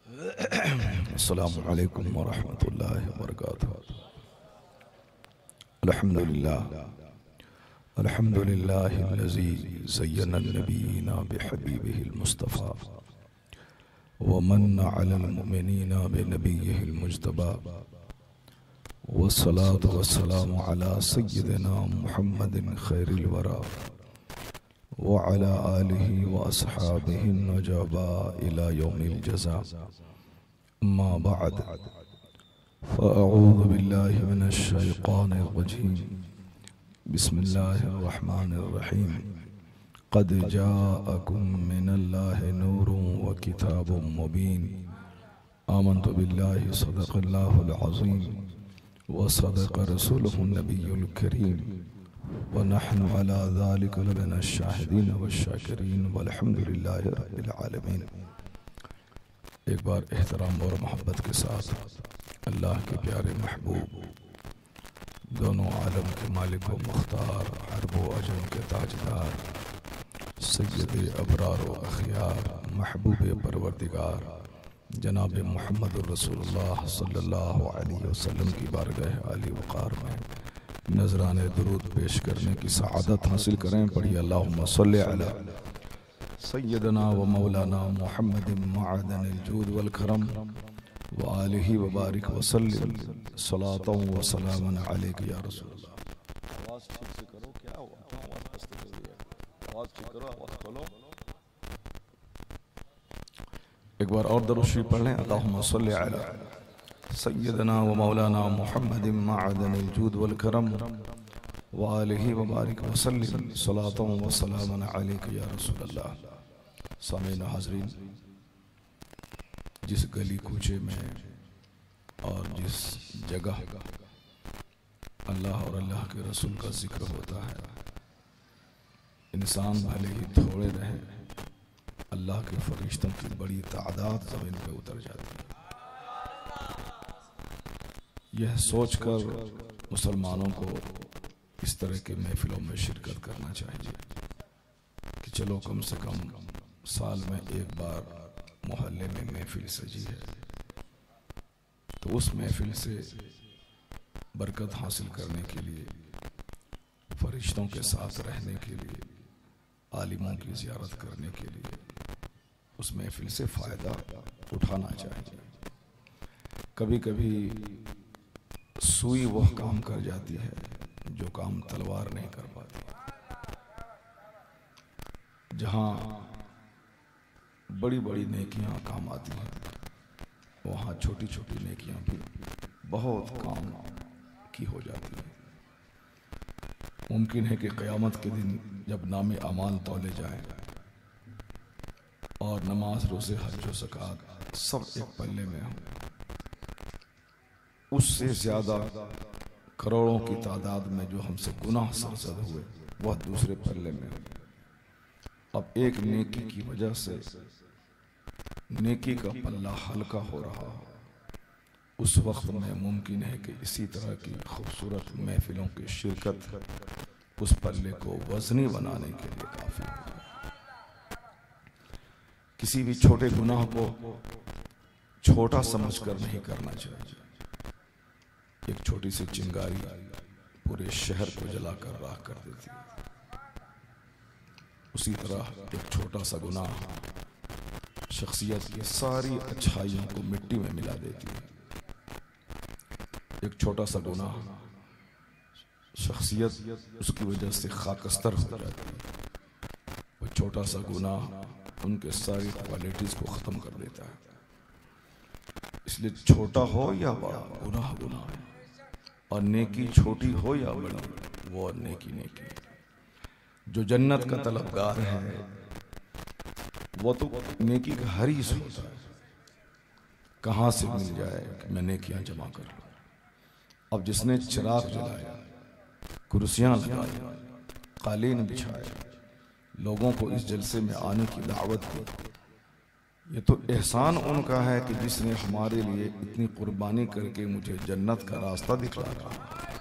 अस्सलामु अलैकुम वरहमतुल्लाहि वबरकातुहू। अल्हम्दुलिल्लाहिल्लज़ी ज़य्यना नबीना बिहबीबिहिल मुस्तफ़ा व मन्ना अलल मुमिनीना बिनबीहिल मुज्तबा वस्सलातु वस्सलामु अला सय्यिदिना मुहम्मदिन खैरिल वरा व अला आलिहि व अस्हाबिहिन नजबा इला यौमिल जज़ा। अम्मा बअद फ़अऊज़ु बिल्लाहि मिनश शैतानिर रजीम। बिस्मिल्लाहिर रहमानिर रहीम। क़द जाअकुम मिनल्लाहि नूरुन व किताबुम मुबीन। आमन्तु बिल्लाहि सदक़ल्लाहुल अज़ीम व सदक़ रसूलुहुन नबियुल करीम व नहनु अला ज़ालिका लमिनश शाहिदीन वश्शाकिरीन वल्हम्दुलिल्लाहि रब्बिल आलमीन। एक बार एहतराम और मोहब्बत के साथ अल्लाह के प्यारे महबूब, दोनों आलम के मालिक व मुख्तार, अरब व अजम के ताजदार, सय्यद अबरार व अखियार, महबूब परवरदिगार जनाब मुहम्मद रसूलुल्लाह सल्लल्लाहु अलैहि वसल्लम की बारगाह आली वक़ार में नजराने दुरूद पेश करने की सआदत हासिल करें। पढ़िए अल्लाहुम्मा सल्लि अला सय्यदना व मौलाना मुहम्मदिन मअदनिल जूद वल करम व आलिहि व बारिक व सल्लिम सलातन व सलामन अलैका या रसूलल्लाह। आवाज ठीक से करो, क्या हुआ? आवाज आस्ते हो रही है, आवाज ठीक करो, आवाज खोलो। एक बार और दरूद शरीफ पढ़ लें। अल्लाहुम्मा सल्लि अला सय्यदना व मौलाना मुहम्मदिन मअदनिल जूद वल करम व आलिहि व बारिक व सल्लिम सलातन व सलामन अलैका या रसूलल्लाह। सामीन हाज़रीन, जिस गली कूचे में और जिस जगह अल्लाह और अल्लाह के रसूल का जिक्र होता है, इंसान भले ही थोड़े रहें, अल्लाह के फरिश्तों की बड़ी तादाद ज़मीन पे उतर जाती है। यह सोचकर मुसलमानों को इस तरह के महफिलों में शिरकत करना चाहिए कि चलो कम से कम साल में एक बार मोहल्ले में महफिल सजी है, तो उस महफिल से बरकत हासिल करने के लिए, फरिश्तों के साथ रहने के लिए, आलिमों की ज़ियारत करने के लिए उस महफिल से फ़ायदा उठाना चाहिए। कभी कभी सुई वह काम कर जाती है जो काम तलवार नहीं कर पाती। जहाँ बड़ी बड़ी नेकियां काम आती हैं, वहाँ छोटी छोटी नेकियां भी बहुत काम की हो जाती हैं। मुमकिन है कि क़यामत के दिन जब नामे अमाल तौले जाए और नमाज, रोज़े, हज व ज़कात सब एक पल्ले में हो, उससे ज़्यादा करोड़ों की तादाद में जो हमसे गुनाह सरजद हुए वह दूसरे पल्ले में हो। अब एक नेकी की वजह से नेकी का पल्ला हल्का हो रहा हो, उस वक्त में मुमकिन है कि इसी तरह की खूबसूरत महफिलों की शिरकत उस पल्ले को वज़नी बनाने के लिए काफ़ी है। किसी भी छोटे गुनाह को छोटा समझकर नहीं करना चाहिए। एक छोटी सी चिंगारी पूरे शहर को जलाकर राख कर देती है। उसी तरह एक छोटा सा गुनाह शख्सियत की सारी अच्छाइयों को मिट्टी में मिला देती है। एक छोटा सा गुनाह शख्सियत उसकी वजह से खाकस्तर हो जाती है। वो छोटा सा गुनाह उनके सारी क्वालिटीज को ख़त्म कर देता है। इसलिए छोटा हो या बड़ा, गुनाह गुनाह है, और नेकी छोटी हो या बड़ी, वो नेकी नेकी। जो जन्नत का तलबगार है वो तो नेकी का हरीस होता है, कहाँ से मिल जाए कि मैं नेकियां जमा कर लूं। अब जिसने चिराग जलाया, कुर्सियां लगाई, कालीन बिछाया, लोगों को इस जलसे में आने की दावत दी, ये तो एहसान उनका है कि जिसने हमारे लिए इतनी कुर्बानी करके मुझे जन्नत का रास्ता दिखला रहा।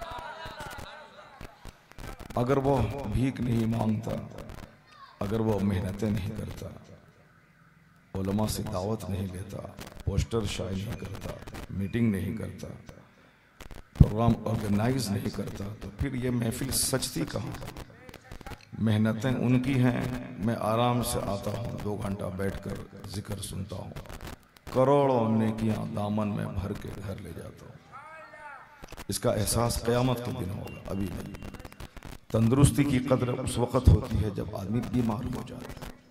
अगर वो भीख नहीं मांगता, अगर वो मेहनतें नहीं करता, उलमा से दावत नहीं लेता, पोस्टर शाये नहीं करता, मीटिंग नहीं करता, प्रोग्राम ऑर्गेनाइज नहीं करता, तो फिर ये महफिल सजती कहाँ? मेहनतें उनकी हैं, मैं आराम से आता हूँ, 2 घंटा बैठकर जिक्र सुनता हूँ, करोड़ों नेकियां दामन में भर के घर ले जाता हूँ। इसका एहसास क़यामत के दिन होगा, अभी नहीं। तंदुरुस्ती की कदर उस वक़्त होती है जब आदमी बीमार हो जाता है,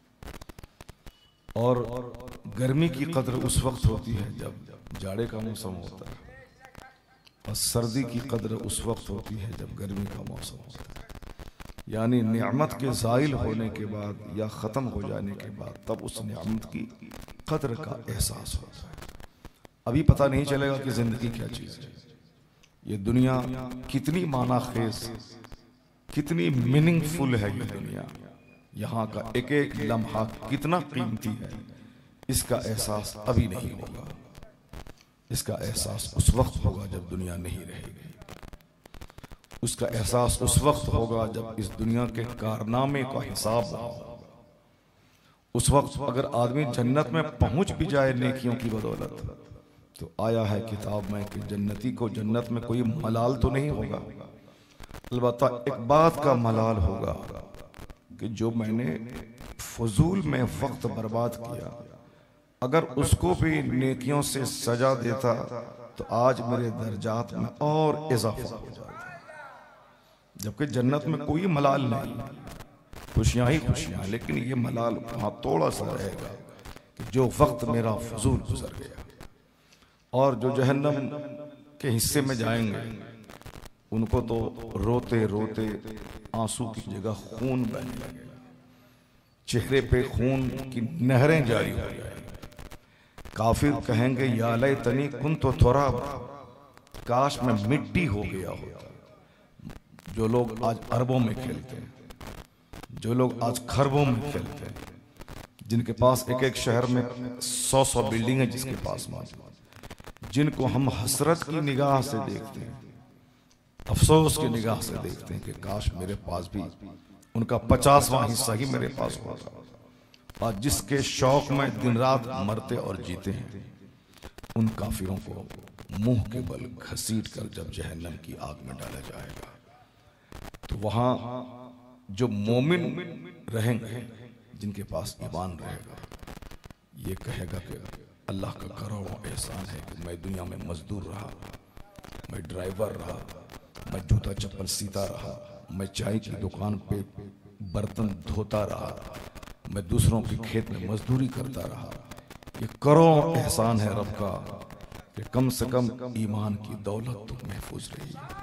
और गर्मी की कदर उस वक्त होती है जब जाड़े का मौसम होता है, और सर्दी की कदर उस वक्त होती है जब गर्मी का मौसम होता है। यानी नियामत के ज़ाइल होने के बाद या ख़त्म हो जाने के बाद तब उस नियामत की कदर का एहसास होता है। अभी पता नहीं चलेगा कि ज़िंदगी क्या चीज़ है, ये दुनिया कितनी माना खेज, कितनी मीनिंगफुल है ये दुनिया, यहाँ का एक एक लम्हा कितना कीमती है, इसका एहसास अभी नहीं होगा। इसका एहसास उस वक्त होगा जब दुनिया नहीं रहेगी। उसका एहसास उस वक्त होगा जब इस दुनिया के कारनामे का हिसाब होगा। उस वक्त अगर आदमी जन्नत में पहुंच भी जाए नेकियों की बदौलत, तो आया है किताब में कि जन्नती को जन्नत में कोई मलाल तो नहीं होगा, अलबत्ता एक बात का मलाल होगा कि जो मैंने फजूल में वक्त बर्बाद किया, अगर उसको भी नेकियों से सजा देता तो आज मेरे दर्जात में और इजाफा हो जाता। जबकि जन्नत में कोई मलाल नहीं, खुशियां ही खुशियां, लेकिन ये मलाल वहां थोड़ा सा रहेगा कि जो वक्त मेरा फजूल गुजर गया। और जो जहन्नम के हिस्से में जाएंगे उनको तो रोते रोते आंसू की जगह खून बहने लगेगा, चेहरे पे खून की नहरें जारी हो जाएंगी। काफिर कहेंगे या लैतनी कुन्तु तुराब, काश मैं मिट्टी हो गया होता। जो लोग आज अरबों में खेलते हैं, जो लोग आज खरबों में खेलते हैं, जिनके पास एक एक शहर में 100-100 बिल्डिंग है, जिसके पास जिनको हम हसरत की निगाह से देखते हैं, अफसोस की निगाह से देखते हैं कि काश मेरे पास भी उनका 50वां हिस्सा ही मेरे पास होता। और जिसके शौक में दिन रात मरते और जीते हैं, उन काफिरों को मुंह के बल घसीट कर जब जहन्नम की आग में डाला जाएगा, तो वहां जो मोमिन रहेंगे, जिनके पास ईमान रहेगा, ये कहेगा कि अल्लाह का करोड़ों एहसान है कि मैं दुनिया में मजदूर रहा, मैं ड्राइवर रहा, मैं जूता चप्पल सीता रहा, मैं चाय की दुकान पे बर्तन धोता रहा, मैं दूसरों के खेत में मजदूरी करता रहा। ये करोड़ों एहसान है रब का कि कम से कम ईमान की दौलत तो महफूज रही है।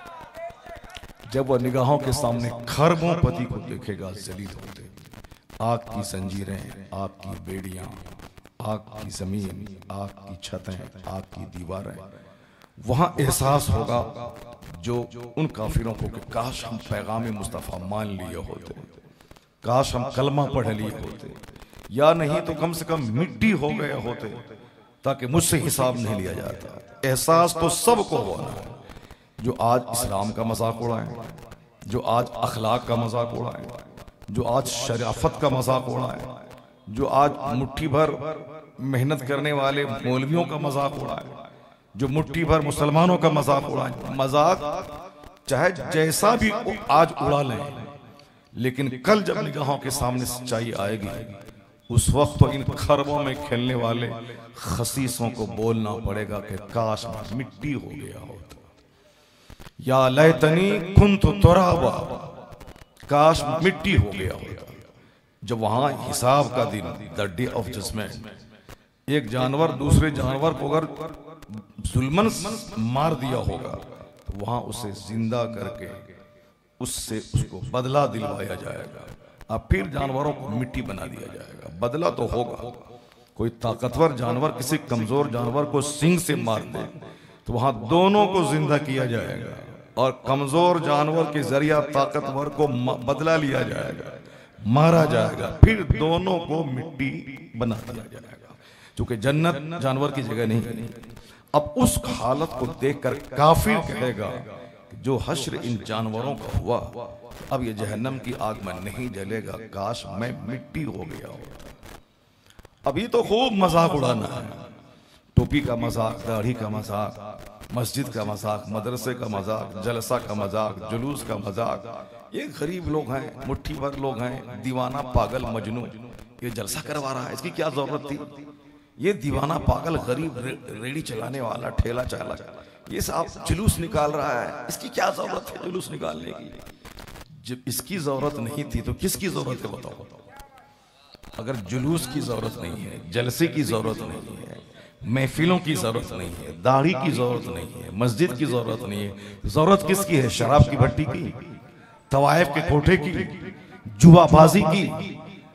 जब वह निगाहों के सामने खरबों पति को देखेगा जलील होते, आग की जंजीरें, आग की बेड़ियां, आग की जमीन, आग की छतें, आग की दीवारें, वहां एहसास होगा जो उन काफिरों को कि काश हम पैगाम मुस्तफ़ा मान लिए होते, काश हम कलमा पढ़ लिए होते, या नहीं तो कम से कम मिट्टी हो गए होते, ताकि मुझसे हिसाब नहीं लिया जाता। एहसास तो सबको होना है, जो आज इस्लाम का मजाक उड़ाए, जो आज अखलाक का मजाक उड़ाए, जो आज शराफत का मजाक उड़ाए, जो आज मुट्ठी भर मेहनत करने वाले मौलवियों का मजाक उड़ाए, जो मुट्ठी भर मुसलमानों का मजाक उड़ाए। मजाक चाहे जैसा भी आज उड़ा लें, लेकिन कल जब निगाहों के सामने सच्चाई आएगी, उस वक्त तो इन खरबों में खेलने वाले खसीसों को बोलना पड़ेगा कि काश मिट्टी हो गया होता, या लैतनी कुन्तु तुराबा, काश मिट्टी हो गया होता। जब वहां हिसाब का दिन, द डे ऑफ जजमेंट, एक जानवर दूसरे जानवर को अगर जुल्मन मार दिया होगा, तो वहां उसे जिंदा करके उससे उसको बदला दिलवाया जाएगा। अब फिर जानवरों को मिट्टी बना दिया जाएगा। बदला तो होगा, कोई ताकतवर जानवर किसी कमजोर जानवर को सिंग से मार दे, तो वहां दोनों को जिंदा किया जाएगा, और कमजोर जानवर के जरिया ताकतवर को बदला लिया जाएगा, मारा जाएगा, फिर दोनों को मिट्टी बना दिया जाएगा। क्योंकि जन्नत जानवर की जगह नहीं। अब उस हालत को देखकर काफिर कहेगा कि जो हश्र इन जानवरों का हुआ, अब ये जहन्नम की आग में नहीं जलेगा, काश मैं मिट्टी हो गया होता। अभी तो खूब मजाक उड़ाना है, टोपी का मजाक, दाढ़ी का मजाक, मस्जिद का मजाक, मदरसे का मजाक, जलसा का मजाक, जुलूस का मजाक। ये गरीब लोग हैं, मुट्ठी भर लोग हैं, दीवाना पागल मजनू ये जलसा करवा रहा है, इसकी क्या जरूरत थी? ये दीवाना पागल गरीब रेडी चलाने वाला, ठेला चाला, ये साहब जुलूस निकाल रहा है, इसकी क्या जरूरत है जुलूस निकालने की? जब इसकी जरूरत नहीं थी तो किसकी जरूरत है बताओ? अगर जुलूस की जरूरत नहीं है, जलसे की जरूरत नहीं है, महफिलों की जरूरत नहीं है, दाढ़ी की जरूरत नहीं है, मस्जिद की जरूरत नहीं है, जरूरत किसकी है? शराब की भट्टी की, तवायफ के कोठे की, जुआबाजी की,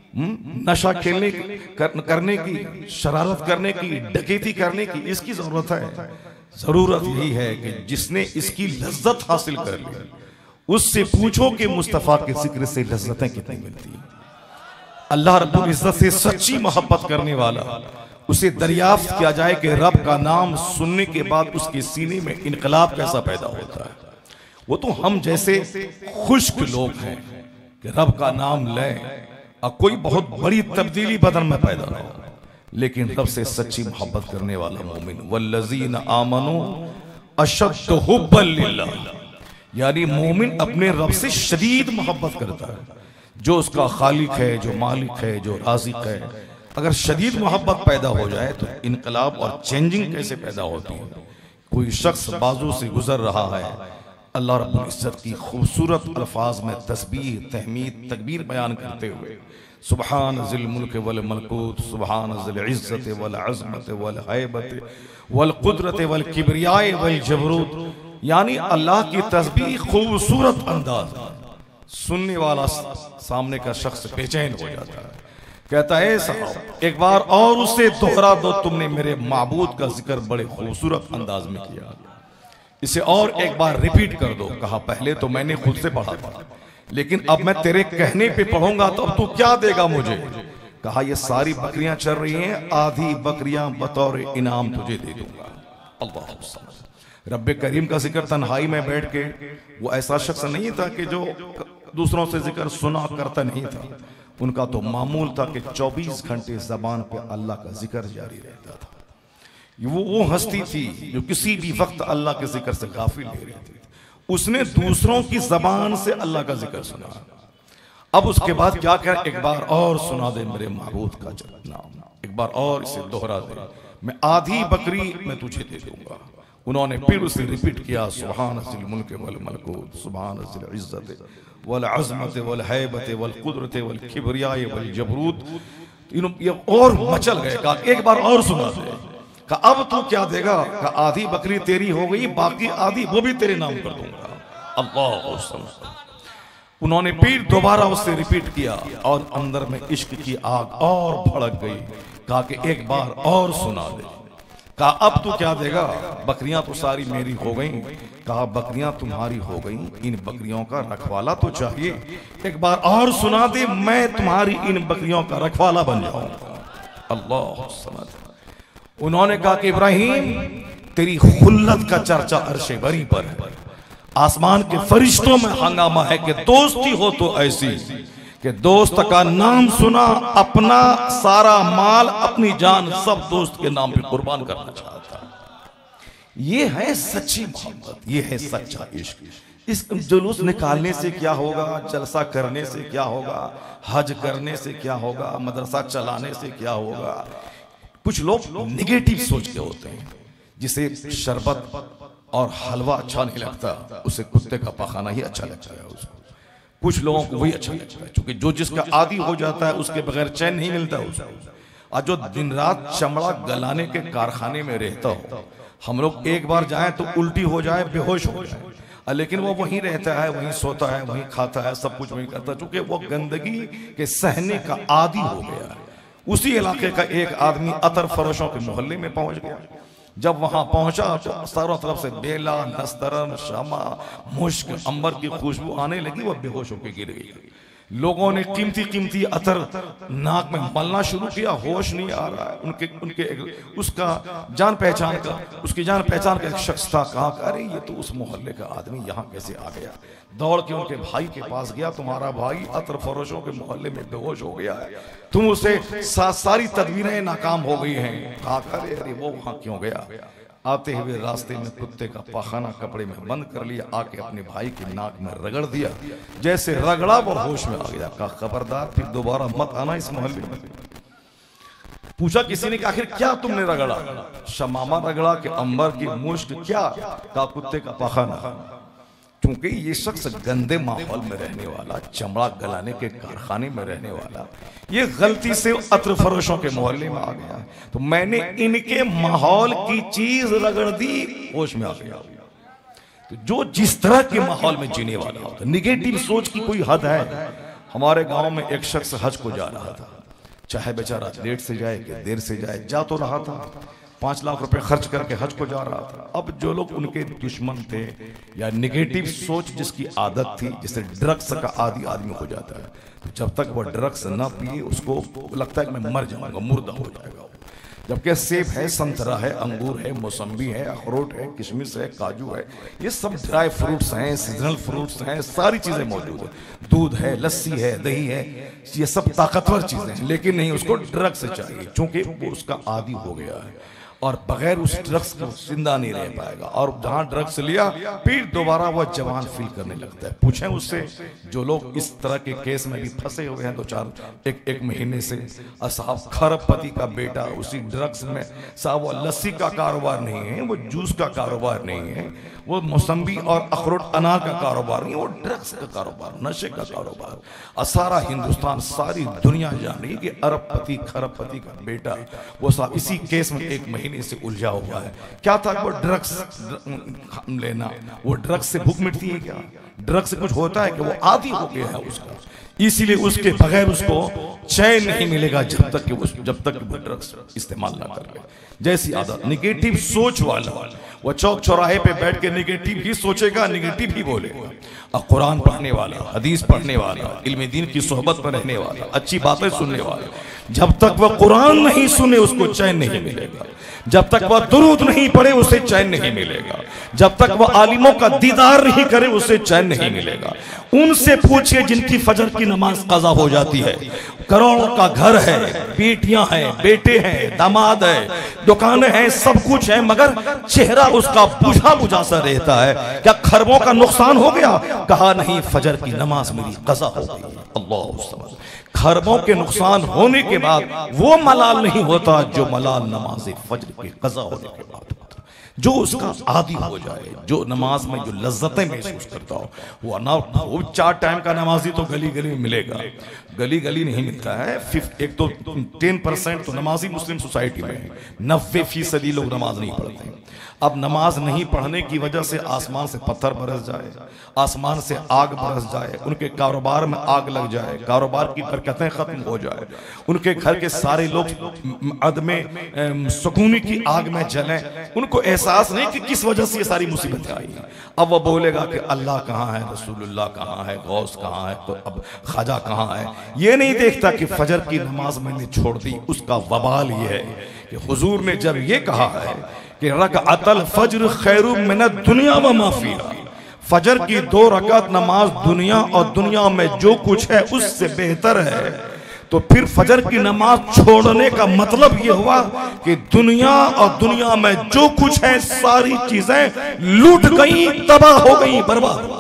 नशा खेलने करने की, शरारत करने की, डकैती करने की, इसकी जरूरत है? जरूरत यही है कि जिसने इसकी लज्जत हासिल कर ली उससे पूछो कि मुस्तफा के जिक्र से लज्जतें कितनी मिलती हैं। अल्लाह रब्बुल इज्जत से सच्ची मोहब्बत करने वाला, उसे दरियाफ्त किया जाए कि रब का नाम सुनने के बाद उसके सीने में इनकलाब कैसा पैदा होता है। वो तो हम जैसे खुश्क लोग हैं कि रब का नाम लें और कोई बहुत बड़ी तब्दीली बदन में पैदा ना हो, लेकिन रब से सच्ची मोहब्बत करने वाला मोमिन, वल्लज़ीना आमनू अशद्दु हुब्बन लिल्लाह, यानी मोमिन अपने रब से शदीद मोहब्बत करता है। जो उसका खालिक है, जो मालिक है, जो राज़िक है, अगर शदीद मोहब्बत पैदा हो जाए तो इनकलाब और चेंजिंग कैसे पैदा होती है। कोई शख्स बाजू से गुजर रहा है, अल्लाह रब्बुल इज्जत की खूबसूरत अल्फाज में तस्बीह, तहमीद, तकबीर बयान करते हुए सुबहान ज़िल मुल्क वल मलकूत, सुबहान ज़िल इज्जत वल अज़मत वल हैबत वल कुदरत वल किबरियाए वल जबरूत, यानी अल्लाह की तस्बीह खूबसूरत अंदाज, सुनने वाला सामने का शख्स बेचैन हो जाता है, कहता है साहब एक बार और उसे दोहरा दो, तुमने मेरे माबूद का जिक्र बड़े खूबसूरत अंदाज में किया, इसे और एक बार रिपीट कर दो। कहा पहले तो मैंने खुद से पढ़ा था, लेकिन अब मैं तेरे कहने पे पढ़ूंगा तो अब तू क्या देगा मुझे? कहा ये सारी बकरियां चल रही हैं, आधी बकरियां बतौर इनाम तुझे दे दूंगा। अल्लाह रब्बे करीम का जिक्र तन्हाई में बैठ के, वो ऐसा शख्स नहीं था कि जो दूसरों से जिक्र सुना करता नहीं था, उनका तो मामूल था कि 24 घंटे जबान पे अल्लाह का जिक्र जारी रहता था। वो हस्ती थी जो किसी भी वक्त अल्लाह के जिक्र से गाफिल नहीं रहती थी। उसने दूसरों की जबान से अल्लाह का जिक्र सुना। अब उसके बाद क्या कहा? एक बार और सुना दे मेरे महबूद का नाम, एक बार और इसे दोहरा दे, मैं आधी बकरी मैं तुझे दे दूंगा। उन्होंने फिर उसे रिपीट किया, सुभान ज़िल मुल्क वल मलकूत, सुभान ज़िल इज्जत वल अज़मत वल हैबत वल कुदरत वल किबरियाए वल जबरूत। ये और मचल गए। कहा एक बार और सुना दे। कहा अब तू क्या देगा? कहा आधी बकरी तेरी हो गई, बाकी आधी वो भी तेरे नाम कर दूंगा। अल्लाह। उन्होंने फिर दोबारा उससे रिपीट किया और अंदर में इश्क की आग और भड़क गई। कहा कि एक बार और सुना दे। कहा अब तू क्या देगा? बकरियां तो सारी मेरी हो गई। कहा बकरियां तुम्हारी हो गई, इन बकरियों का रखवाला तो चाहिए। एक बार और सुना दे, मैं तुम्हारी इन बकरियों का रखवाला बन जाऊंगा। अल्लाह समझ। उन्होंने कहा कि इब्राहिम तेरी खुल्लत का चर्चा अर्शे बरी पर है, आसमान के फरिश्तों में हंगामा है कि दोस्ती हो तो ऐसी कि दोस्त का नाम सुना, अपना सारा माल, अपनी जान सब दोस्त के नाम पे कुर्बान करना चाहता है। ये है सच्ची मोहब्बत, ये है सच्चा इश्क। इस जुलूस निकालने से क्या होगा? जलसा करने से क्या होगा? हज करने से क्या होगा? मदरसा चलाने से क्या होगा? कुछ लोग निगेटिव सोच के होते हैं, जिसे शरबत और हलवा अच्छा नहीं लगता, उसे कुत्ते का पखाना ही अच्छा लगता है उसको। कुछ लोगों को वही अच्छा लगता है, क्योंकि जो जिसका आदी हो जाता है उसके बगैर चैन नहीं मिलता उसको। और जो दिन रात चमड़ा गलाने के कारखाने में रहता हो, हम लोग एक बार जाएं तो उल्टी हो जाए, बेहोश हो जाए, लेकिन वो वहीं रहता है, वहीं सोता है, वहीं खाता है, सब कुछ वहीं करता है, क्योंकि वो गंदगी के सहने का आदी हो गया है। उसी इलाके का एक आदमी अतर फरोशों के मोहल्ले में पहुंच गया। जब वहां पहुंचा तो चारों तरफ से बेला, नस्तरन, शमा, मुश्क, अंबर की खुशबू आने लगी। वह बेहोश होकर गिर गई। लोगों ने कीमती कीमती अतर नाक में मलना शुरू किया, होश नहीं आ रहा है। उनके उनके उसका जान पहचान का एक शख्स था। कहा अरे ये तो उस मोहल्ले का आदमी यहाँ कैसे आ गया। दौड़ के उनके भाई के पास गया, तुम्हारा भाई अतर फरोशों के मोहल्ले में बेहोश हो गया है, तुम उसे सारी तदबीरें नाकाम हो गई हैं। कहा अरे वो वहां क्यों गया। आते हुए रास्ते में कुत्ते का पाखाना कपड़े में बंद कर लिया, आके अपने भाई की नाक में रगड़ दिया। जैसे रगड़ा वो होश में आ गया। कहा खबरदार फिर दोबारा मत आना इस मोहल्ले में। पूछा किसी ने कि आखिर क्या तुमने रगड़ा। शमामा रगड़ा कि अंबर की मुश्क, क्या। कहा कुत्ते का पाखाना। क्योंकि ये शख्स गंदे माहौल में रहने वाला, चमड़ा गलाने के कारखाने में रहने वाला, ये गलती से अत्र फरोशों के मोहल्ले में आ गया, तो मैंने इनके माहौल की चीज रगड़ दी, होश में आ गया। तो जो जिस तरह के माहौल में जीने वाला होता, निगेटिव सोच की कोई हद है। हमारे गांव में एक शख्स हज को जा रहा था, चाहे बेचारा लेट से जाए कि देर से जाए, जा तो रहा था। 5 लाख रुपए खर्च करके हज को जा रहा था। अब जो लोग उनके दुश्मन थे या निगेटिव सोच जिसकी आदत थी, जैसे ड्रग्स का आदि आदमी हो जाता है, तो जब तक वह ड्रग्स ना पिए उसको लगता है कि मैं मर जाऊंगा, मुर्दा हो जाएगा। जबकि सेब है, संतरा है, अंगूर है, मौसम्बी है, अखरोट है, किशमिश है, काजू है, ये सब ड्राई फ्रूट्स हैं, सीजनल फ्रूट्स हैं, सारी चीजें मौजूद है। दूध है, लस्सी है, दही है, ये सब ताकतवर चीजें हैं। लेकिन नहीं, उसको ड्रग्स चाहिए, क्योंकि वो उसका आदी हो गया है और बगैर उस ड्रग्स को जिंदा नहीं रह पाएगा। और जहां ड्रग्स लिया फिर दोबारा वह जवान फील करने लगता है। पूछें उससे, जो लोग इस तरह के केस में भी फंसे हुए हैं 2-4 महीने से, साहब खरबपति का बेटा उसी ड्रग्स में, साहब वो लस्सी का कारोबार नहीं है, वो जूस का कारोबार नहीं है, वो मौसम्बी और अखरोट अनार का कारोबार नहीं, वो ड्रग्स का कारोबार, नशे का कारोबार। और सारा हिंदुस्तान, सारी दुनिया जान रही है कि अरबपति खरबपति का बेटा वो साहब इसी केस में 1 महीने से उलझा हुआ है। क्या था वो ड्रग्स लेना, वो ड्रग्स से भूख मिटती है क्या? ड्रग्स से कुछ होता है कि वो आदी हो गया है उसका, इसीलिए उसके बगैर उसको चैन नहीं मिलेगा जब तक कि वो ड्रग्स इस्तेमाल ना कर ले। जैसी आदत निगेटिव सोच वाला, वो चौक चौराहे पे बैठ के निगेटिव ही सोचेगा, निगेटिव ही बोलेगा। और कुरान पढ़ने वाला, हदीस पढ़ने वाला, इल्म दीन की सोहबत में रहने वाला, अच्छी बातें सुनने वाला, जब तक वह कुरान नहीं सुने उसको चैन नहीं मिलेगा। जब तक वह दुरूद नहीं पढ़े उसे चैन नहीं मिलेगा। जब तक वह आलिमों का दीदार नहीं करे उसे चैन नहीं मिलेगा। उनसे पूछिए जिनकी फजर की नमाज कज़ा हो जाती है, करोड़ों का घर है, बेटियां हैं, बेटे हैं, दामाद है, दुकानें हैं, सब कुछ है, मगर चेहरा उसका बुझा बुझा सा रहता है। क्या खरबों का नुकसान हो गया? कहा नहीं, फजर की नमाज मेरी कज़ा हो गई। अल्लाह, खरबों के नुकसान होने के बाद वो मलाल नहीं होता जो मलाल नमाज फजर की कज़ा होने के बाद होता। जो उसका आदी हो जाए, जो नमाज में जो लज्जतें महसूस करता हो, वो ना वो 4 टाइम का नमाजी तो गली गली में मिलेगा, गली गली नहीं मिलता है। एक तो 10% तो नमाजी मुस्लिम सोसाइटी में है, 90% लोग नमाज नहीं पढ़ते। अब नमाज नहीं पढ़ने की वजह से आसमान से पत्थर बरस जाए, आसमान से आग बरस जाए, उनके कारोबार में आग लग जाए, कारोबार की बरकतें खत्म हो जाए, उनके घर के सारे लोग अदमे सुकूनी की आग में जलें, उनको एहसास नहीं कि किस वजह से ये सारी मुसीबतें आई। अब वो बोलेगा कि अल्लाह कहाँ है, रसूलुल्लाह कहाँ है, गौस कहाँ है, तो अब ख्वाजा कहाँ है। ये नहीं देखता कि फजर की नमाज मैंने छोड़ दी। उसका वबाल ये है कि हुजूर ने जब ये कहा है कि रकअतल फज्र खैरुम मिनद दुनिया व मा फीहा, फजर की 2 रकात नमाज दुनिया और दुनिया में जो कुछ है उससे बेहतर है, तो फिर फजर की नमाज छोड़ने का मतलब ये हुआ कि दुनिया और दुनिया में जो कुछ है सारी चीजें लूट गई, तबाह हो गई, बर्बाद।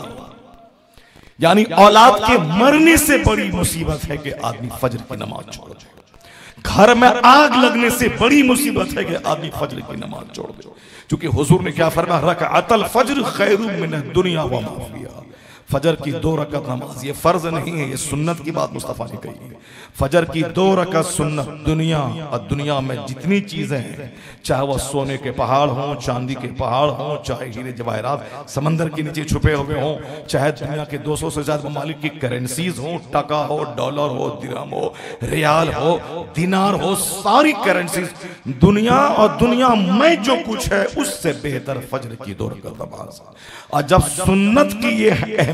यानी औलाद के मरने से बड़ी मुसीबत है कि आदमी फजर की नमाज छोड़ दे। घर में आग लगने से बड़ी मुसीबत है कि आदमी फजर की नमाज छोड़ दे। क्योंकि हुजूर ने क्या फरमाया, रकअतल फज्र खैरुम मिनद दुनिया व मा फीहा। फजर की 2 रकात नमाज ये फर्ज नहीं है, ये सुन्नत की बात मुस्तफा ने कही है। फजर की 2 रकात सुन्नत। दुनिया और दुनिया में जितनी चीजें हैं, चाहे वह सोने के पहाड़ हों, चांदी के पहाड़ हों, चाहे हीरे जवाहरात समंदर के नीचे छुपे हुए हों, चाहे दुनिया के 200 से ज्यादा ममालिक की करेंसीज हों, टका हो, डॉलर हो, दिरहम हो, रियाल हो, दिनार हो, सारी करेंसीज, दुनिया और दुनिया में जो कुछ है उससे बेहतर फजर की 2 रकात नमाज। और जब सुन्नत की ये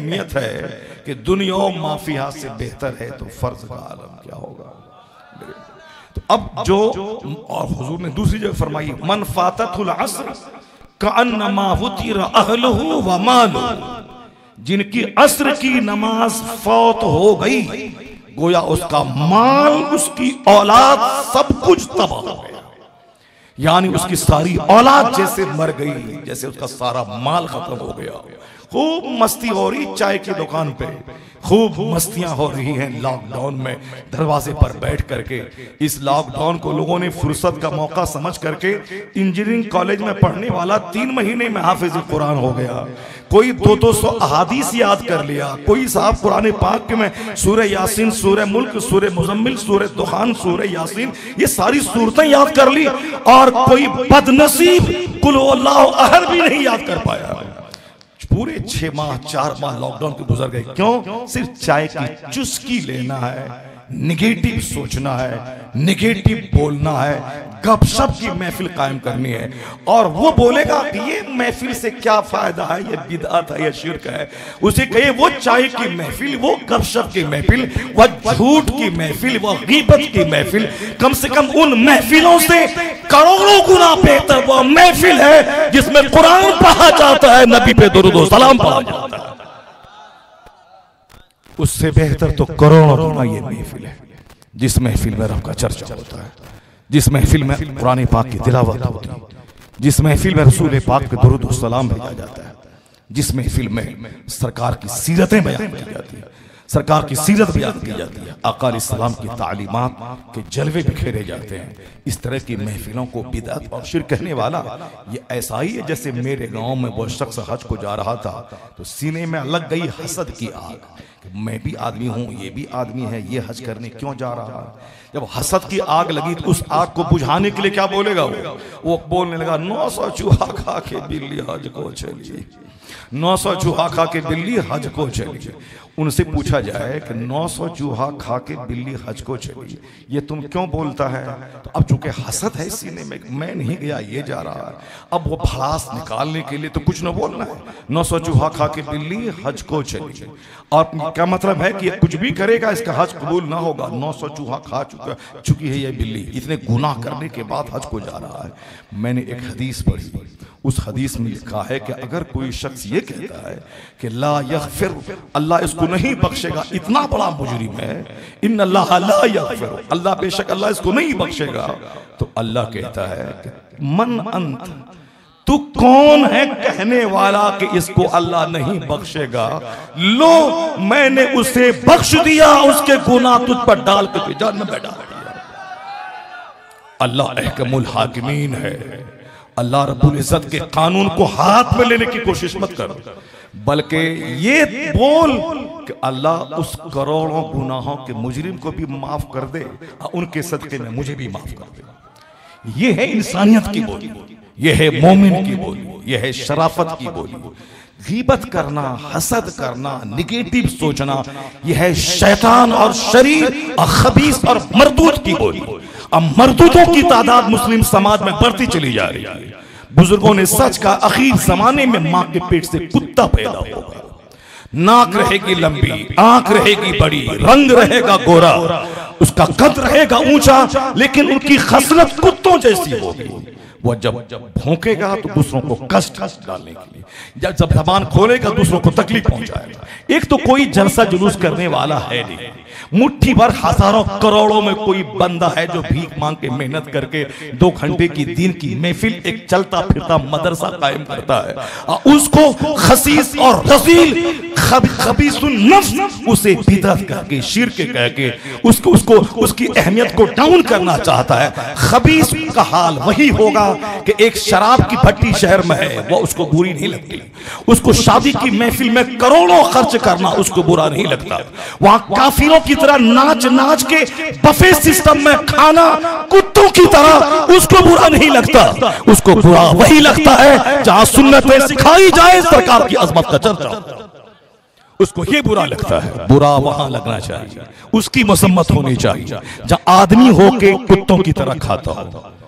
अहमियत है कि दुनिया और माफिया से बेहतर है तो फर्ज का आलम क्या होगा। तो अब जो और हुजूर ने दूसरी जगह फरमाई, मन फाततुल अस्र कअन्नमा वुतिरा अहलुहु व मालुहु, जिनकी अस्र की नमाज फौत हो गई गोया उसका माल, उसकी औलाद, सब कुछ तबाह हो गया। यानी उसकी सारी औलाद जैसे मर गई, जैसे उसका सारा माल खत्म हो गया। खूब मस्ती हो रही चाय की दुकान पे, खूब मस्तियां हो रही हैं लॉकडाउन में दरवाजे पर बैठ करके। इस लॉकडाउन को लोगों ने फुर्सत का मौका समझ करके इंजीनियरिंग कॉलेज में पढ़ने वाला 3 महीने में हाफिज कुरान हो गया, कोई 200 अहादीस याद कर लिया, कोई साहब कुरान पाक में सूरह यासीन, सूरह मुल्क, सूरह मुजम्मिल, सूरह दुखान, सूरह यासीन, ये सारी सूरतें याद कर ली, और कोई बदनसीब कुल हुवल्लाहु अहद भी नहीं याद कर पाया। पूरे 6 माह 4 माह लॉकडाउन के गुजर गए। क्यों? सिर्फ चाय की चुस्की लेना है, निगेटिव सोचना है, निगेटिव बोलना है, गपशप की महफिल कायम करनी है। और वो बोलेगा कि ये महफिल से क्या फायदा है, ये बिदअत है, ये शिर्क है। उसे कहे वो चाय की महफिल, वो गपशप की महफिल, वह झूठ की महफिल, वह गीबत की महफिल, कम से कम उन महफिलों से करोड़ों गुना बेहतर वह महफिल है जिसमें कुरान पढ़ा जाता है, नबी पे दुरूद व सलाम पढ़ा जाता है। उससे बेहतर तो करोड़ों गुना ये महफिल है जिस महफिल में रब का चर्चा होता है, जिस महफिल में कुरान पाक की तिलावत होती है, जिस महफिल में रसूल पाक पे दुरूद व सलाम भेजा जाता है, जिस महफिल में सरकार की सीरतें बयान की जाती है, सरकार की सीरत बयान की जाती है, आका अलैहिस्सलाम की तालीमात के जलवे बिखेरे जाते हैं। इस तरह की महफिलों को बिदअत और शिर्क कहने वाला ये ऐसा ही है जैसे मेरे गांव में वो शख्स हज को जा रहा था तो सीने में लग गई हसद की आग, मैं भी आदमी हूं, ये भी आदमी है, ये हज करने क्यों जा रहा है। जब हसद की आग लगी तो उस आग को बुझाने के लिए क्या बोलेगा वो बोलने लगा 900 चूहा खा के बिल्ली हज को चली, 900 चूहा खा के बिल्ली हज को चली। उनसे पूछा जाए कि 900 चूहा खा के बिल्ली हज को चली, ये तुम क्यों बोलता है? तो अब चूंकि हसद है सीने में, मैं नहीं गया ये जा रहा है, अब वो भड़ास निकालने के लिए तो कुछ न बोलना है। 900 चूहा खा के बिल्ली हज को चली, और क्या मतलब है कि कुछ भी करेगा इसका हज कबूल ना होगा। 900 चूहा खा चुकी है ये बिल्ली, इतने गुनाह करने के बाद हज को जा रहा है। मैंने एक हदीस पढ़ी, उस हदीस में लिखा है कि अगर कोई शख्स ये कहता है कि ला यगफिर, अल्लाह इसको नहीं बख्शेगा, इतना बड़ा मुजरिम है, इन्ना अल्लाह ला यगफिर, अल्लाह बेशक अल्लाह इसको नहीं बख्शेगा, तो अल्लाह कहता है कि मन अंत, तू कौन है कहने वाला कि इसको अल्लाह नहीं बख्शेगा? लो मैंने उसे बख्श दिया, उसके गुनाह तुझ पर डाल के जहन्नम में डाल दिया। अल्लाह अहकमुल हाकिमीन है। अल्लाह रब्बुल इज्जत के कानून को हाथ में लेने की कोशिश मत कर, बल्कि ये बोल कि अल्लाह उस करोड़ों गुनाहों के मुजरिम को भी माफ कर दे, उनके सदके में मुझे भी माफ कर दे। ये है इंसानियत की बोली, ये है मोमिन की बोली, ये है शराफत की बोली। गीबत करना, हसद करना, निगेटिव सोचना, यह है शैतान और शरीर और खबीस और मरदूद की बोली। अब मरदूदों की तादाद मुस्लिम समाज में बढ़ती चली जा रही है। बुजुर्गों ने सच का आखिर जमाने में मां के पेट से कुत्ता पैदा होगा, नाक रहेगी लंबी, आंख रहेगी बड़ी, रंग रहेगा गोरा, उसका कद रहेगा ऊंचा, लेकिन उनकी खसलत कुत्तों जैसी होगी। वो जब भौंकेगा तो दूसरों को कष्ट डालने के लिए, जब जबान खोलेगा दूसरों को तकलीफ पहुंचाएगा। एक तो कोई जलसा जुलूस करने वाला है नहीं, मुट्ठी भर हजारों करोड़ों में कोई बंदा है जो भीख मांग के मेहनत करके 2 घंटे की दिन की महफिल, एक चलता फिरता मदरसा कायम करता है, उसको खसीस और रजील खबीसुन नफ्स उसे बिदअत करके शिर्क कह के उसको उसकी अहमियत को डाउन करना चाहता है। खबीस का हाल वही होगा कि एक शराब की भट्टी शहर में है, वो उसको बुरी नहीं लगती, उसको शादी की महफिल में करोड़ों खर्च करना उसको बुरा नहीं लगता, वहां काफिरों की तरह नाच नाच के बफे सिस्टम में खाना कुत्तों की तरह उसको बुरा नहीं लगता। उसको बुरा वही लगता है जहां सुन्नतें सिखाई जाए, सरकार की अजमत का चर्चा, उसको ये बुरा लगता है। बुरा वहां लगना चाहिए, उसकी मसम्मत होनी चाहिए जहां आदमी होके कुत्तों की तरह खाता हो,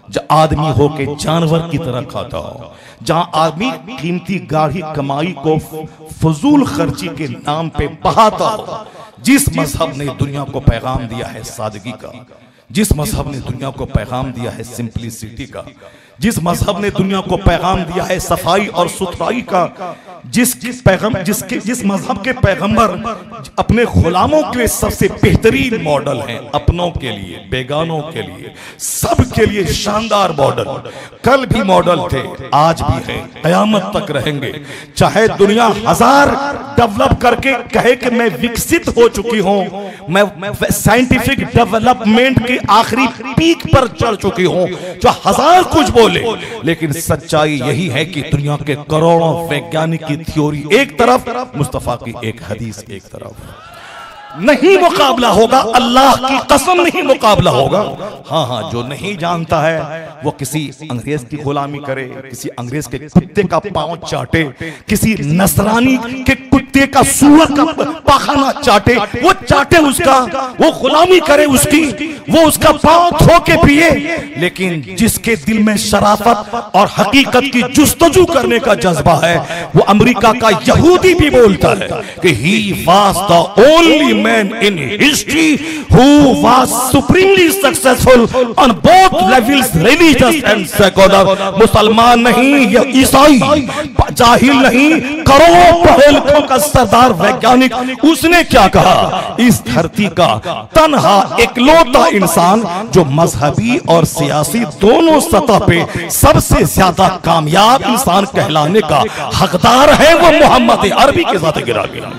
आदमी हो के जानवर की तरह खाता हो, जहां आदमी कीमती गाढ़ी कमाई को फजूल खर्ची के नाम पे बहाता हो। जिस मजहब ने दुनिया को पैगाम दिया है सादगी का, जिस मजहब ने दुनिया को पैगाम दिया है सिंपलिसिटी का, जिस मजहब ने दुनिया को पैगाम दिया है सफाई और सुथराई का, जिस मजहब के पैगंबर अपने गुलामों के लिए सबसे बेहतरीन मॉडल हैं, अपनों के लिए, बेगानों के लिए, सब के लिए शानदार मॉडल। कल भी मॉडल थे, आज भी है, कयामत तक रहेंगे। चाहे दुनिया 1000 डेवलप करके कहे कि मैं विकसित हो चुकी हूं, मैं साइंटिफिक डेवलपमेंट के आखिरी पीक पर चढ़ चुकी हूं, जो 1000 कुछ बोले, लेकिन सच्चाई यही है कि दुनिया के करोड़ों वैज्ञानिक की थ्योरी एक तरफ, मुस्तफा की एक हदीस एक तरफ। नहीं मुकाबला होगा, अल्लाह की कसम नहीं मुकाबला होगा। हाँ, जो नहीं जानता है वो किसी अंग्रेज की गुलामी करे, किसी अंग्रेज के कुत्ते का पांव चाटे, किसी नसरानी के कुत्ते का सूअर का पाखाना चाटे, वो चाटे उसका, वो गुलामी करे उसकी, वो उसका पांव धो के पिए। लेकिन जिसके दिल में शराफत और हकीकत की जुस्तजू करने का जज्बा है, वो अमेरिका का यहूदी भी बोलता है कि he was the only man in history who was supremely successful on both levels, religious and secular। मुसलमान नहीं, ये ईसाई, जाहिल नहीं, करोड़ों पढ़े लिखों का सरदार वैज्ञानिक, उसने क्या कहा? इस धरती का तन्हा इकलौता इंसान जो मजहबी और सियासी दोनों सतह पे सबसे ज्यादा कामयाब इंसान कहलाने का हकदार है, वो मोहम्मद अरबी के साथ गिरा गया।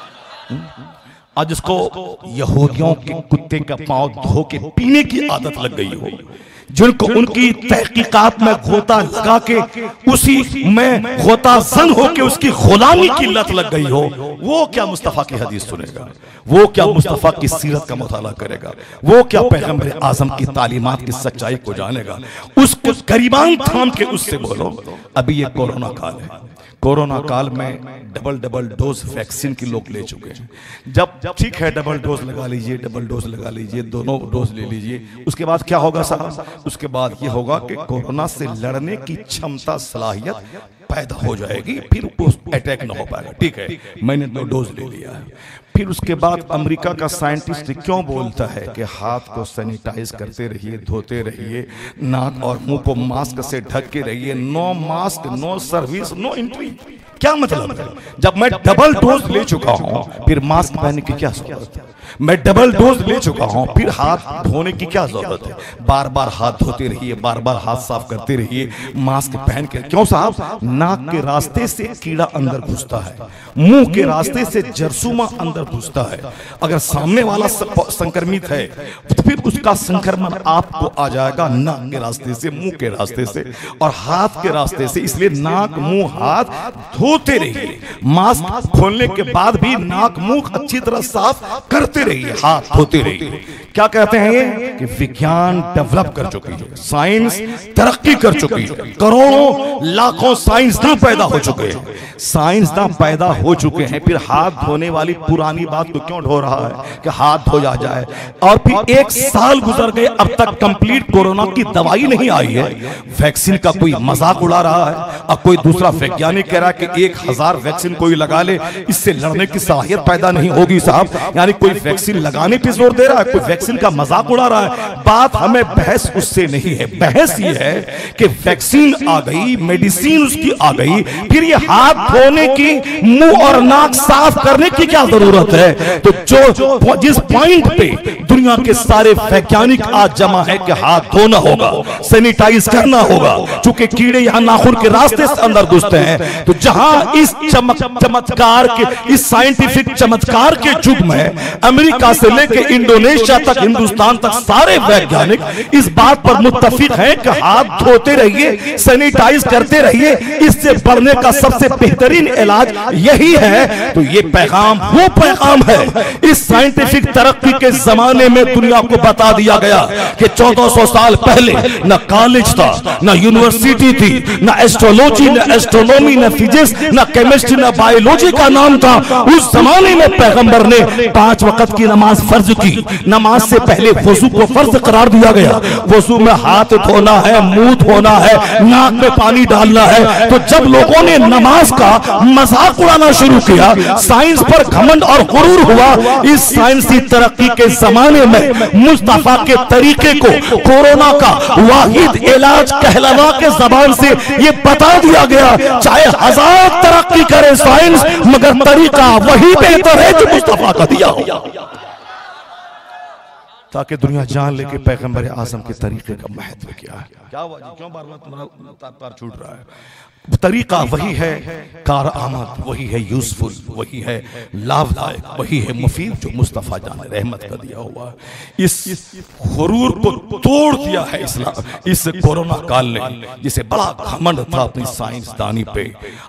आज इसको यहूदियों के कुत्ते का पांव धो के पीने की आदत लग गई हो, जिनको उनकी तहकीकात में गोता लगा के उसी में गोता जन हो के उसकी गुलामी की लत लग गई हो, वो क्या मुस्तफा की हदीस सुनेगा? वो क्या मुस्तफा की सीरत का मुताला करेगा? वो क्या पैगंबर आजम की तालीमात की सच्चाई को जानेगा? उसको गरीबान थाम के उससे बोलो। अभी ये कोरोना काल है, कोरोना काल में डबल डोज वैक्सीन की लोग ले चुके हैं। जब ठीक है, डबल डोज लगा लीजिए, डबल डोज लगा लीजिए, दोनों डोज ले लीजिए, उसके बाद क्या होगा साहब? उसके बाद ये होगा कि कोरोना से लड़ने की क्षमता, सलाहियत पैदा हो जाएगी, फिर उस अटैक ना हो पाएगा। ठीक है, मैंने 2 डोज ले लिया है। फिर उसके बाद अमेरिका का साइंटिस्ट क्यों बोलता है कि हाथ को सैनिटाइज करते रहिए, धोते रहिए, नाक और मुंह को मास्क से ढक के रहिए, no mask, no service, no entry. क्या मतलब है? जब मैं डबल डोज ले चुका हूं, फिर मास्क पहनने की क्या जरूरत है? मैं डबल डोज ले चुका हूं, फिर हाथ धोने की क्या जरूरत है? बार बार हाथ धोते रहिए, बार बार हाथ साफ करते रहिए, मास्क पहन के। क्यों साहब? नाक के रास्ते से कीड़ा अंदर घुसता है, मुंह के रास्ते से जरसूमा अंदर घुसता है। अगर सामने वाला संक्रमित है तो फिर उसका संक्रमण आपको आ जाएगा नाक के रास्ते से, मुंह के रास्ते से और हाथ के रास्ते से। इसलिए नाक, मुंह, हाथ धोते रहिए। मास्क खोलने के बाद भी नाक, मुंह अच्छी तरह साफ करते रहिए, हाथ धोते रहिए। क्या कहते हैं ये? कि विज्ञान डेवलप कर चुकी है, साइंस तरक्की कर चुकी है, करोड़ों लाखों साइंसदान पैदा हो चुके हैं, साइंसदान पैदा हो चुके हैं। फिर हाथ धोने वाली पुरानी बात को क्यों ढो रहा है कि हाथ धो जाए? और फिर 1 साल गुजर गए, अब तक कंप्लीट कोरोना की दवाई नहीं आई है। वैक्सीन का कोई मजाक उड़ा रहा है, और कोई दूसरा वैज्ञानिक कह रहा है कि 1000 वैक्सीन कोई लगा ले, इससे लड़ने की साहियत पैदा नहीं होगी साहब। यानी कोई वैक्सीन लगाने पे जोर दे रहा है, कोई वैक्सीन का मजाक उड़ा रहा है। बात हमें बहस उससे नहीं है, बहस ये है कि वैक्सीन आ गई, मेडिसिन उसकी आ गई, फिर ये हाथ धोने की, मुंह और नाक साफ करने की क्या जरूरत है? तो जो जिस पॉइंट पे दुनिया के सारे वैज्ञानिक आज जमा है कि हाथ धोना होगा, सैनिटाइज करना होगा, चूंकि कीड़े यहां नाखून के रास्ते से अंदर घुसते हैं। तो जहां इस चमत्कार के, इस साइंटिफिक चमत्कार के युग में अमेरिका से लेकर इंडोनेशिया तक, हिंदुस्तान तक सारे वैज्ञानिक इस बात पर मुत्तफिक हैं कि हाथ धोते रहिए, सैनिटाइज करते रहिए, इससे बढ़ने का सबसे बेहतरीन इलाज यही है। तो ये पैगाम वो पैगाम है। इस साइंटिफिक तरक्की के जमाने में दुनिया को बता दिया गया कि 1400 साल पहले न कॉलेज था, न यूनिवर्सिटी थी, न एस्ट्रोलॉजी, न एस्ट्रोनॉमी, न फिजिक्स, न केमिस्ट्री, न बायोलॉजी का नाम था। उस जमाने में पैगंबर ने 5 वक्त की नमाज फर्ज की, नमाज नमाज से पहले वजू को फर्ज करार दिया गया। वजू में हाथ धोना है, मुंह धोना है, नाक में पानी डालना है। तो जब लोगों ने नमाज का मजाक उड़ाना शुरू किया, साइंस पर घमंड और गुरूर हुआ, इस साइंसी तरक्की के जमाने में मुस्तफा के तरीके को कोरोना का वाहिद इलाज कहलवा के जबान से ये बता दिया गया, चाहे हजार तरक्की करे साइंस, मगर तरीका वही बेहतर है जो मुस्तफा का दिया हो, ताकि दुनिया जान ले कि पैगंबर आजम के तरीके का महत्व क्या है। क्या हुआ जी, क्यों बार बार तुम्हारा तार छूट रहा है? तरीका वही है कार आमद, वही है यूजफुल, वही है लाभदायक, वही है मुफीद जो मुस्तफा जान रहमत का दिया हुआ। इस गुरूर को तोड़ दिया है इस्लाम, इस कोरोना काल ने, जिसे बड़ा घमंड था अपनी साइंसदानी पे,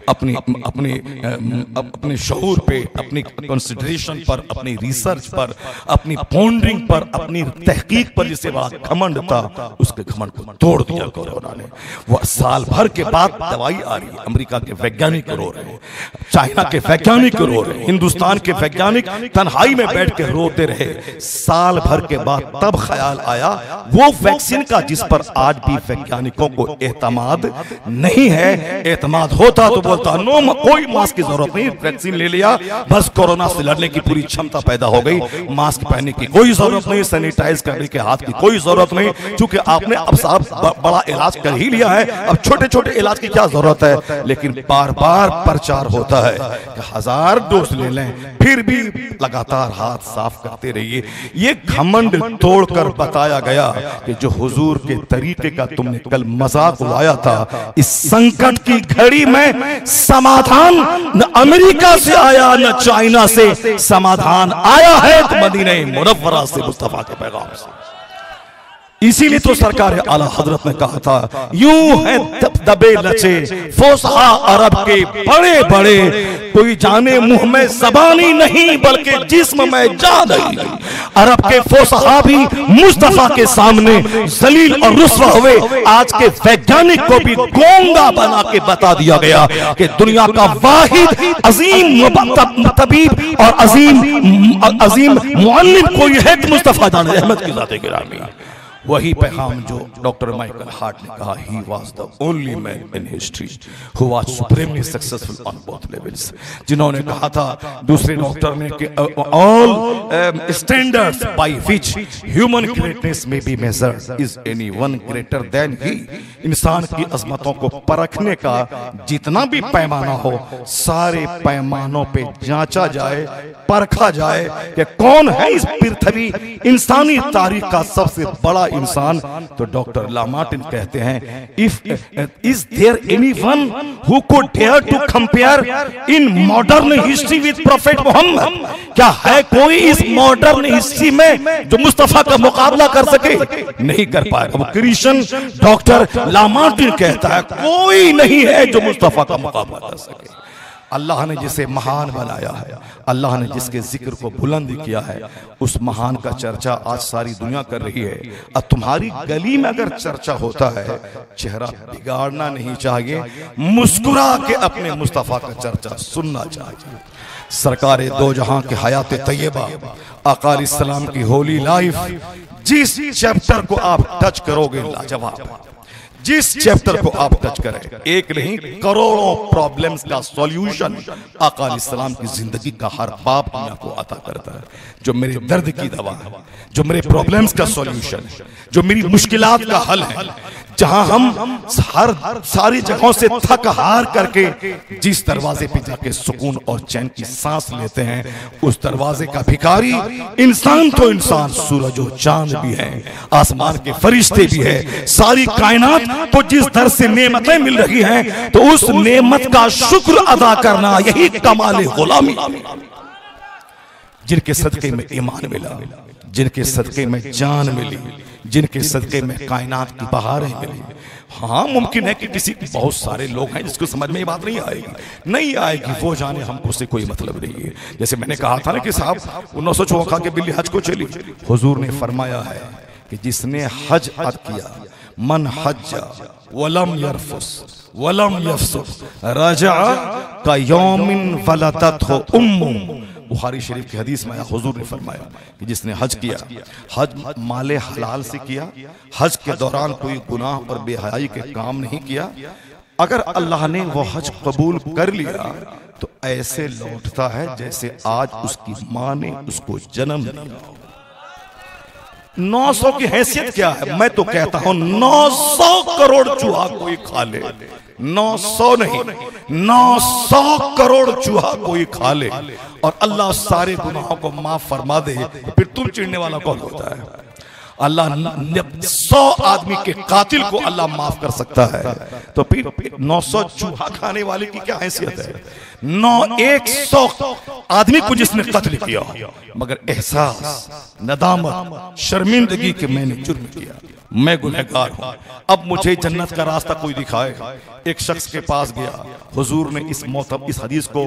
अपने शऊर पे, अपनी कंसिडरेशन पर, अपनी रिसर्च पर, अपनी पॉन्डरिंग पर, अपनी तहकीक पर जिसे बड़ा घमंड था, उसके घमंड को तोड़ दिया कोरोना ने। वह साल भर के बाद दवाई आ रही है, अमेरिका के वैज्ञानिक रो रहे हैं, चाइना के वैज्ञानिक रो रहे हैं, हिंदुस्तान के वैज्ञानिक तन्हाई में बैठ के रोते रहे। साल भर के बाद तब ख्याल आया वो वैक्सीन का जिस पर आज भी वैज्ञानिकों को एतमाद नहीं है। एतमाद होता तो बोलता नो, कोई मास्क की जरूरत नहीं, वैक्सीन ले लिया बस कोरोना से लड़ने की पूरी क्षमता पैदा हो गई, मास्क पहनने की कोई जरूरत नहीं, सैनिटाइज करने के हाथ की कोई जरूरत नहीं, क्योंकि आपने अब साहब बड़ा इलाज कर ही लिया है, अब छोटे छोटे इलाज की क्या जरूरत है। लेकिन बार बार प्रचार होता है कि 1000 डोज ले लें, फिर भी लगातार हाथ साफ करते रहिए। ये घमंड तोड़कर बताया गया कि जो हुजूर के तरीके का तुमने कल मजाक उड़ाया था, इस संकट की घड़ी में समाधान न अमेरिका से आया न चाइना से, समाधान आया है तो मदीने मुनव्वरा से, मुस्तफा के पैगाम से। इसीलिए तो सरकार आला हजरत ने कहा था, यूं है दबे लचे फोसहा अरब के बड़े बड़े, कोई जाने मुंह में ज़बानी नहीं बल्कि जिस्म में जान नहीं। अरब के फोसहा भी मुस्तफा के सामने जलील और रुस्वा हुए। आज के वैज्ञानिक को भी गोंगा बना के बता दिया गया कि दुनिया का वाहिद अजीम तबीब और अजीम मुअल्लिम कोई है तो मुस्तफा जान रहमत की ज़ात गिरामी। वही पैगाम जो डॉक्टर माइकल हार्ट ने कहा, he was the only man in history who was supremely successful on both levels. जिन्होंने कहा था दूसरे डॉक्टर ने कि all standards by which human greatness may be measured is anyone greater than he. इंसान की अजमतों को परखने का जितना भी पैमाना हो, सारे पैमानों पे जांचा जाए, परखा जाए कि कौन है इस पृथ्वी इंसानी तारीख का सबसे बड़ा इंसान, तो डॉक्टर लामार्टिन कहते हैं, is there anyone who could dare to compare in modern history with Prophet Muhammad? क्या है कोई इस मॉडर्न हिस्ट्री में जो मुस्तफा का मुकाबला कर सके? नहीं कर पाएगा। वो क्रिश्चियन डॉक्टर लामार्टिन कहता है कोई नहीं है जो मुस्तफा का मुकाबला कर सके। अल्लाह ने जिसे महान बनाया है, अल्लाह ने जिसके जिक्र को बुलंद किया है, उस महान का चर्चा आज सारी दुनिया कर रही है। और तुम्हारी गली में अगर चर्चा होता है, चेहरा बिगाड़ना नहीं चाहिए, मुस्कुरा के अपने मुस्तफा का चर्चा सुनना चाहिए। सरकारे दो जहां के हयात तैयबा आका अलैहिस्सलाम की होली लाइफ, जिस चैप्टर को आप टच करोगे लाजवाब, जिस चैप्टर को आप टच करें, एक नहीं करोड़ों प्रॉब्लम्स का सॉल्यूशन आका अलैहिस्सलाम की जिंदगी का हर बाप दुनिया को अता करता है। जो मेरे दर्द की दवा है, जो मेरे प्रॉब्लम्स का सॉल्यूशन है, जो मेरी मुश्किलात का हल है, जहां हम सारी जगहों से थक हार करके जिस दरवाजे पे जाके सुकून और चैन की सांस लेते हैं, उस दरवाजे का भिखारी इंसान तो इंसान, सूरज और चांद भी है, आसमान के फरिश्ते भी है, सारी कायनात तो जिस दर से नेमतें मिल रही हैं, तो उस नेमत का शुक्र अदा करना यही कमाल गुलामी। जिनके सदके में ईमान मिला, जिनके सदके में जान मिली, जिनके सदके में कायनात की बहारें मिली। हाँ, मुमकिन है कि किसी बहुत सारे लोग हैं जिसको समझ में ये बात नहीं आएगी, वो जाने, हमको से कोई मतलब नहीं है। जैसे मैंने कहा था ना कि साहब 1904 खा के बिल्ली हज को चली, हुजूर ने फरमाया है कि जिसने हज अद किया, मन हज्जा वलम यरफुस वलम यफसुक रजा का यौमिन वलदत हो उम्मु बुखारी शरीफ की हदीस में हुजूर ने फरमाया कि जिसने हज किया, हज माले हलाल से किया, हज के दौरान कोई गुनाह और बेहयाई के काम नहीं किया, अगर अल्लाह ने वो हज कबूल कर लिया तो ऐसे लौटता है जैसे आज उसकी मां ने उसको जन्म दिया। 900 की हैसियत क्या है? मैं तो कहता हूं 900 करोड़ चूहा कोई खा ले, 900 नहीं 900 करोड़ चूहा कोई खा ले और अल्लाह सारे गुनाहों को माफ फरमा दे, फिर तुम चिढ़ने वाला कौन होता है? अल्लाह 100 आदमी के कातिल को अल्लाह माफ कर सकता है, तो फिर 900 चूहा खाने वाले की क्या हैसियत है? 100 आदमी को जिसने कत्ल किया मगर एहसास, नदामत, शर्मिंदगी कि मैंने जुर्म किया, मैं गुनहगार हूं, अब मुझे जन्नत का रास्ता कोई दिखाए। एक शख्स के पास गया, हुजूर ने इस हदीस को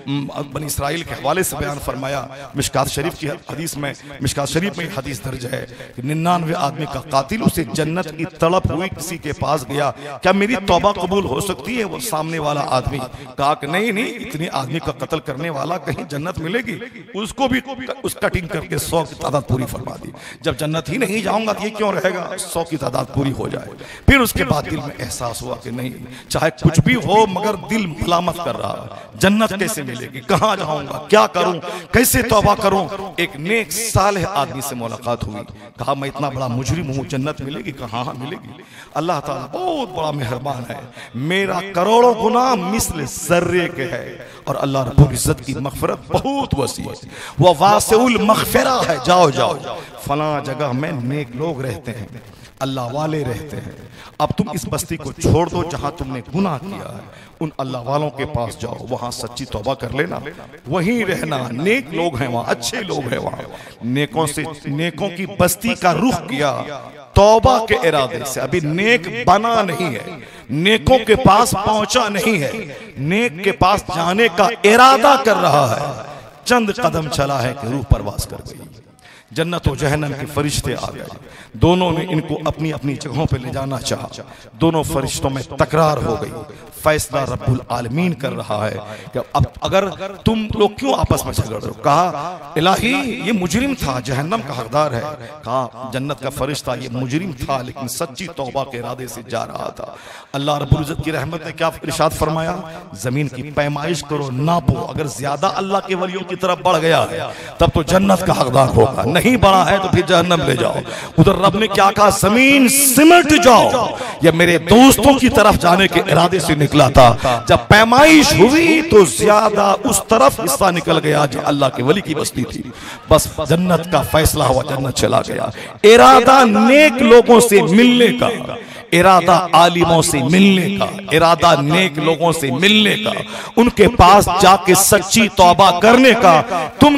बनी इसराइल के हवाले से बयान फरमाया। मिशकात शरीफ की हदीस में, मिशकात शरीफ में हदीस दर्ज है कि 99 आदमी का कातिल, उसे जन्नत की तड़प हुई, किसी के पास गया, क्या मेरी तौबा कबूल हो सकती है? वो सामने वाला आदमी कहा कि नहीं नहीं, इतने आदमी का कत्ल करने वाला कहीं जन्नत मिलेगी? उसको भी उस कटिंग करके 100 की तादाद पूरी फरमा दी। जब जन्नत ही नहीं जाऊंगा तो ये क्यों रहेगा, 100 की तादाद पूरी हो जाए। फिर उसके बाद दिल में एहसास हुआ कि नहीं, चाहे कुछ भी हो मगर दिल मलामत कर रहा, जन्नत कैसे मिलेगी, कहां जाऊंगा, क्या करूं, कैसे तौबा करूं? एक नेक सालेह आदमी से मुलाकात हुई, कहा मैं इतना बड़ा मुजरिम हूं, जन्नत मिलेगी? कहा हाँ मिलेगी। अल्लाह ताला बहुत बड़ा मेहरबान है, मेरा करोड़ों गुनाह मिस्ल ज़र्रे के है और अल्लाह रब्बुल इज्जत की मग़फ़िरत बहुत वसी है, वह वासिउल मग़फ़िरा है। जाओ जाओ फलां जगह में नेक लोग रहते हैं, अल्लाह वाले रहते हैं, अब तुम इस बस्ती को छोड़ दो जहां तुमने गुनाह किया है, उन अल्लाह वालों के पास जाओ, वहां सच्ची तौबा कर लेना, वहीं रहना, नेक लोग हैं वहां, अच्छे लोग हैं वहां। नेकों से, नेकों की बस्ती का रुख किया तौबा के इरादे से, अभी नेक बना नहीं है, नेकों के पास पहुंचा नहीं है, नेक के पास जाने का इरादा कर रहा है, चंद कदम चला है कि रूह परवास कर गई। जन्नत और जहन्नम के फरिश्ते आ गए, दोनों ने इनको अपनी अपनी जगहों पे ले जाना चाहा, दोनों फरिश्तों में तकरार हो गई। फैसला रब्बुल आलमीन कर रहा है कि अब अगर तुम लोग क्यों आपस में झगड़ रहे हो? कहा इलाही ये मुजरिम था, जहन्नम का हकदार है। कहा जन्नत का फरिश्ता ये मुजरिम था लेकिन सच्ची तौबा के इरादे से जा रहा था। अल्लाह रब्बुल इज्जत की रहमत ने क्या इरशाद फरमाया? जमीन की पैमाइश करो, नापो, अगर ज्यादा अल्लाह के वलियों की तरफ बढ़ गया है तब तो जन्नत का हकदार होगा, नहीं बढ़ा है तो फिर जहन्नम ले जाओ। उधर रब ने क्या कहा? जमीन सिमट जाओ। ये मेरे दोस्तों की तरफ जाने के इरादे से निकला था, जब पैमाइश हुई तो ज्यादा उस तरफ हिस्सा निकल गया जो अल्लाह के वली की बस्ती थी। बस जन्नत का फैसला हुआ, जन्नत चला गया। इरादा नेक लोगों से मिलने का, इरादा आलिमों से मिलने का, इरादा नेक लोगों से मिलने का, उनके पास जाके सच्ची तौबा करने का। तुम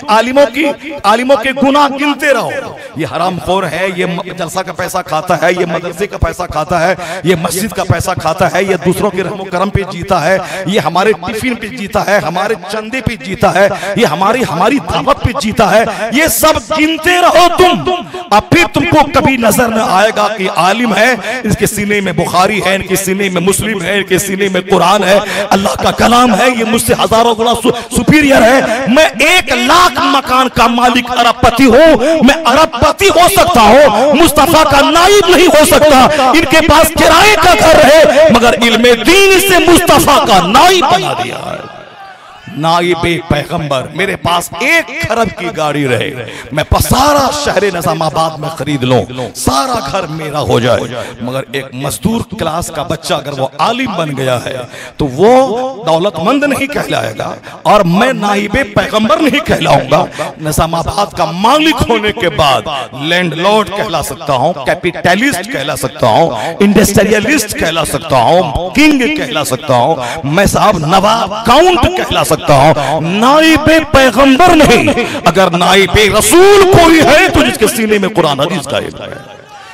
आलिमों के गुनाह गिनते रहो, ये हरामखोर है, ये जलसा का पैसा खाता है, ये मदरसे का पैसा खाता है, ये मस्जिद का पैसा खाता है, ये दूसरों के रहमो करम पे जीता है, ये हमारे टिफिन पे जीता है, हमारे चंदे पे जीता है, ये हमारी दावत पे जीता है, ये सब गिनते रहो तुम। अब फिर तुमको कभी नजर न आएगा कि आलिम है, इसके सीने में बुखारी है, इनके सीने में मुस्लिम है, इनके सीने में कुरान है, अल्लाह का कलाम है, ये मुझसे हजारों गुना सुपीरियर है। मैं 1 लाख मकान का मालिक अरबपति हूं, मैं अरबपति हो सकता हूं, मुस्तफा का नाइब नहीं हो सकता। इनके पास किराए का घर है मगर इल्मे दीन से मुस्तफा का नाइब बना दिया है। नाइबे पैगंबर, मेरे पास 1 खरब की गाड़ी रहे, मैं सारा शहर निजामाबाद में खरीद लूं, सारा घर मेरा हो जाए, मगर एक मजदूर क्लास का बच्चा अगर वो आलिम बन गया है तो वो दौलतमंद नहीं कहलाएगा और मैं नाइबे पैगंबर नहीं कहलाऊंगा। निजामाबाद का मालिक होने के बाद लैंडलॉर्ड कहला सकता हूं, कैपिटलिस्ट कहला सकता हूं, इंडस्ट्रियलिस्ट कहला सकता हूं, किंग कहला सकता हूं, मैं साहब नवाब काउंट कहला सकता हूं, नाइबे पैगंबर नहीं। अगर नाइबे रसूल कोई है तो जिसके सीने में कुरान हदीस का इल्म है।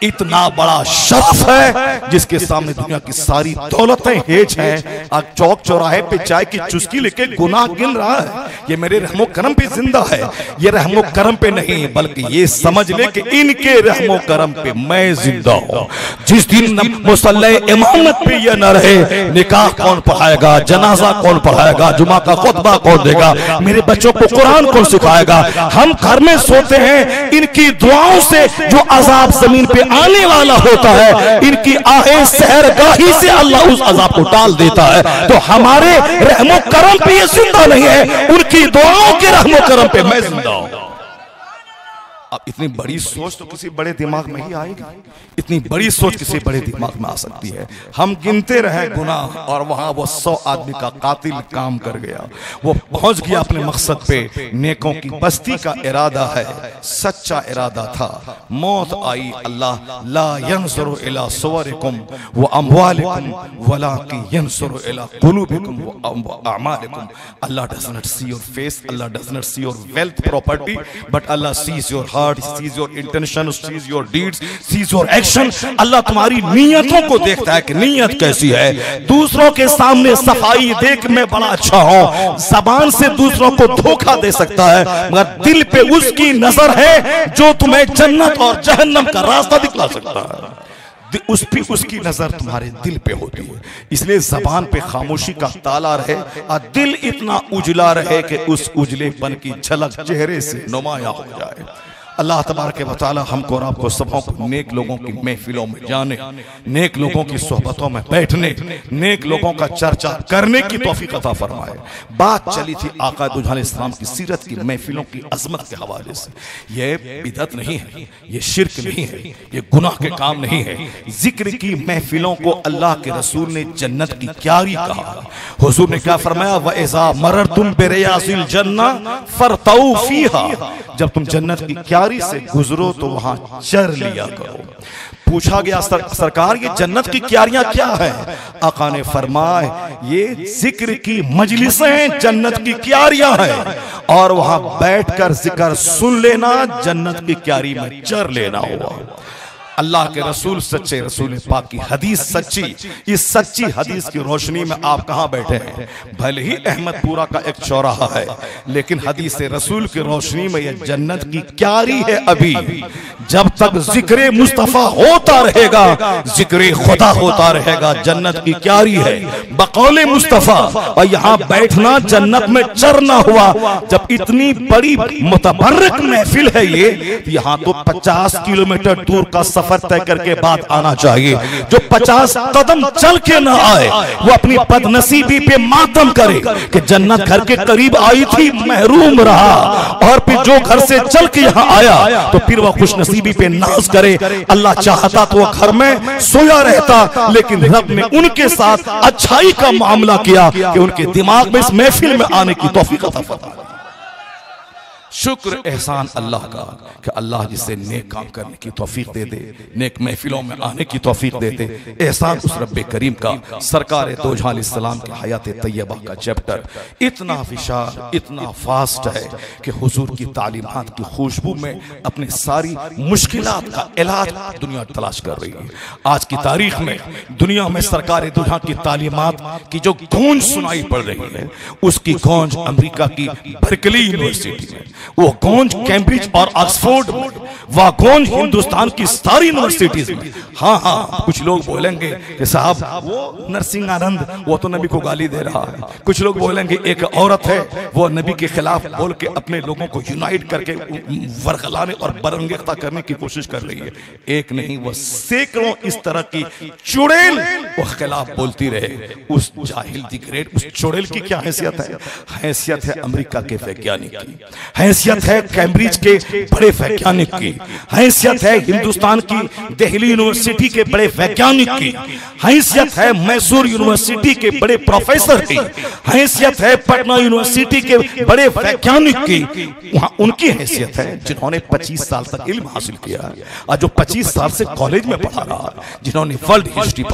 इतना बड़ा शरफ है जिसके सामने दुनिया की सारी दौलतें हेज हैं। आज चौक चौराहे पे चाय की चुस्की लेके गुनाह गिन रहा है। ये मेरे रहमो करम पे जिंदा है, ये रहमो करम पे नहीं, बल्कि ये समझ ले कि इनके रहमो करम पे मैं जिंदा हूं। जिस दिन मुसल्ले इमामत पे ये न रहे, निकाह कौन पढ़ाएगा, जनाजा कौन पढ़ाएगा, जुमा का खुतबा कौन देगा, मेरे बच्चों को कुरान कौन सिखाएगा। हम घर में सोते हैं, इनकी दुआओं से जो अजाब जमीन पे आने वाला होता है, इनकी आहे सहरगाही से अल्लाह उस अजाब को टाल देता है। तो हमारे रहमो करम पे ये जिंदा नहीं है, उनकी दुआओं के रहमो करम पे मैं जिंदा हूं। अब इतनी बड़ी सोच तो किसी बड़े दिमाग में ही आएगी, इतनी बड़ी सोच किसी बड़े दिमाग में आ सकती है। हम गिनते रहे गुनाह और वहां वो 100 आदमी का कातिल काम कर गया, वो पहुंच गया अपने मकसद पे। नेकों की बस्ती का इरादा है, सच्चा इरादा था। मौत आई, अल्लाह ला यंसुरु इला सुवरिकुम व अमवालिकुम वलाकिन यंसुरु इला कुलूबिकुम व अमालिकुम। Allah does not see your face, Allah does not see your wealth property, but Allah sees your heart, sees your intention, sees your deeds, sees your action। अल्लाह तुम्हारी नीयतों को देखता है कि नीयत कैसी है। दूसरों के सामने सफाई देख मैं बड़ा अच्छा हूं, जबान से दूसरों को धोखा दे सकता है, मगर दिल पे उसकी नजर है जो तुम्हें जन्नत और जहन्नम का रास्ता दिखला सकता है। उसकी नजर तुम्हारे दिल पे होती है। इसलिए जबान पे खामोशी का ताला रहे और दिल इतना उजला रहे कि उस उजलेपन की झलक चेहरे से नुमाया हो जाए। अल्लाह तबारक व तआला हमको और आपको सबों को नेक लोगों की महफिलों में जाने, नेक लोगों की सोहबतों में बैठने, नेक लोगों का चर्चा करने की तौफीक अता फरमाए। बात चली थी आका दो जहान इस्लाम की सीरत की महफिलों की अजमत के हवाले से। ये बिदअत नहीं है, ये शिरक नहीं है, ये गुनाह के काम नहीं है। जिक्र की महफिलों को अल्लाह के रसूल ने जन्नत की क्यारी कहा। हुजूर ने क्या फरमाया, व इज़ा मररतुम बिरियाज़िल जन्ना फरतऊ फीहा। जब तुम जन्नत की क्यारी से गुजरो तो वहां चर लिया करो। पूछा गया सरकार ये जन्नत की क्यारियां क्या है? आका ने फरमाया ये जिक्र की मजलिसें जन्नत की क्यारियां हैं, और वहां बैठकर जिक्र सुन लेना जन्नत की क्यारी में चर लेना हुआ। अल्लाह के रसूल सच्चे रसूल पाक की हदीस सच्ची, इस सच्ची हदीस की रोशनी में आप कहां बैठे हैं? भले ही अहमदपुरा का एक चौराहा है, लेकिन हदीस रसूल की रोशनी में यह जन्नत की क्यारी है। अभी जब तक जिक्र मुस्तफा होता रहेगा, जिक्र खुदा होता रहेगा, जन्नत की क्यारी है बकौले मुस्तफा। और यहाँ बैठना जन्नत में चरना हुआ। जब इतनी बड़ी मुतबर्रक महफिल है ये, यहाँ तो 50 किलोमीटर दूर का सफर तय करके बाद आना चाहिए। जो 50 कदम चल के ना आए वो अपनी बदनसीबी पे मातम करे कि जन्नत घर के करीब आई थी, महरूम रहा। और फिर जो घर से चल के यहाँ आया तो फिर वह खुशनसीबी पे नाज करे। अल्लाह चाहता तो वह घर में सोया रहता, लेकिन रब ने उनके साथ अच्छाई का मामला किया कि उनके दिमाग में इस महफिल में आने की तौफीक अता फरमाए। शुक्र एहसान अल्लाह का कि अल्लाह जिसे नेक काम करने की तौफीक दे दे, नेक महफिलों में आने की तौफीक दे दे। एहसान उस रब्बे करीम का। सरकार दो जहां अलैहिस्सलाम की हयात तैयबा का चैप्टर इतना विशाल, इतना फास्ट है कि हुजूर की तालीमात की खुशबू में अपनी सारी मुश्किलात का इलाज दुनिया तलाश कर रही है। आज की तारीख में दुनिया में सरकार दो जहां की तालीमात की जो गूंज सुनाई पड़ रही है, उसकी गूंज अमेरिका की बर्कली यूनिवर्सिटी में, वो गूंज कैम्ब्रिज और ऑक्सफोर्ड में, वह गूंज हिंदुस्तान की सारी यूनिवर्सिटीज में। हाँ हाँ, कुछ लोग बोलेंगे कि साहब वो नरसिंह आनंद वो तो नबी को गाली दे रहा है। कुछ लोग बोलेंगे एक औरत है वो नबी के खिलाफ बोल के अपने लोगों को यूनाइट करके वरगलाने और बरंगेख्ता करने की कोशिश कर रही है। एक नहीं, वो सैकड़ों इस तरह की चुड़ैल वो खिलाफ बोलती रहे। उस जाहिल दी ग्रेट, उस चुड़ैल की क्या हैसियत है? हैसियत है अमेरिका के वैज्ञानिक की, हैसियत है कैम्ब्रिज के बड़े वैज्ञानिक की, हैसियत है हिंदुस्तान की दिल्ली यूनिवर्सिटी के बड़े वैज्ञानिक की, हैसियत है मैसूर यूनिवर्सिटी के बड़े प्रोफेसर की, हैसियत है पटना यूनिवर्सिटी के बड़े वैज्ञानिक की। वहां उनकी हैसियत है जिन्होंने 25 साल तक इल्म हासिल किया और जो 25 साल से कॉलेज में पढ़ा रहा, जिन्होंने वर्ल्ड हिस्ट्री पढ़ा, जिन्होंने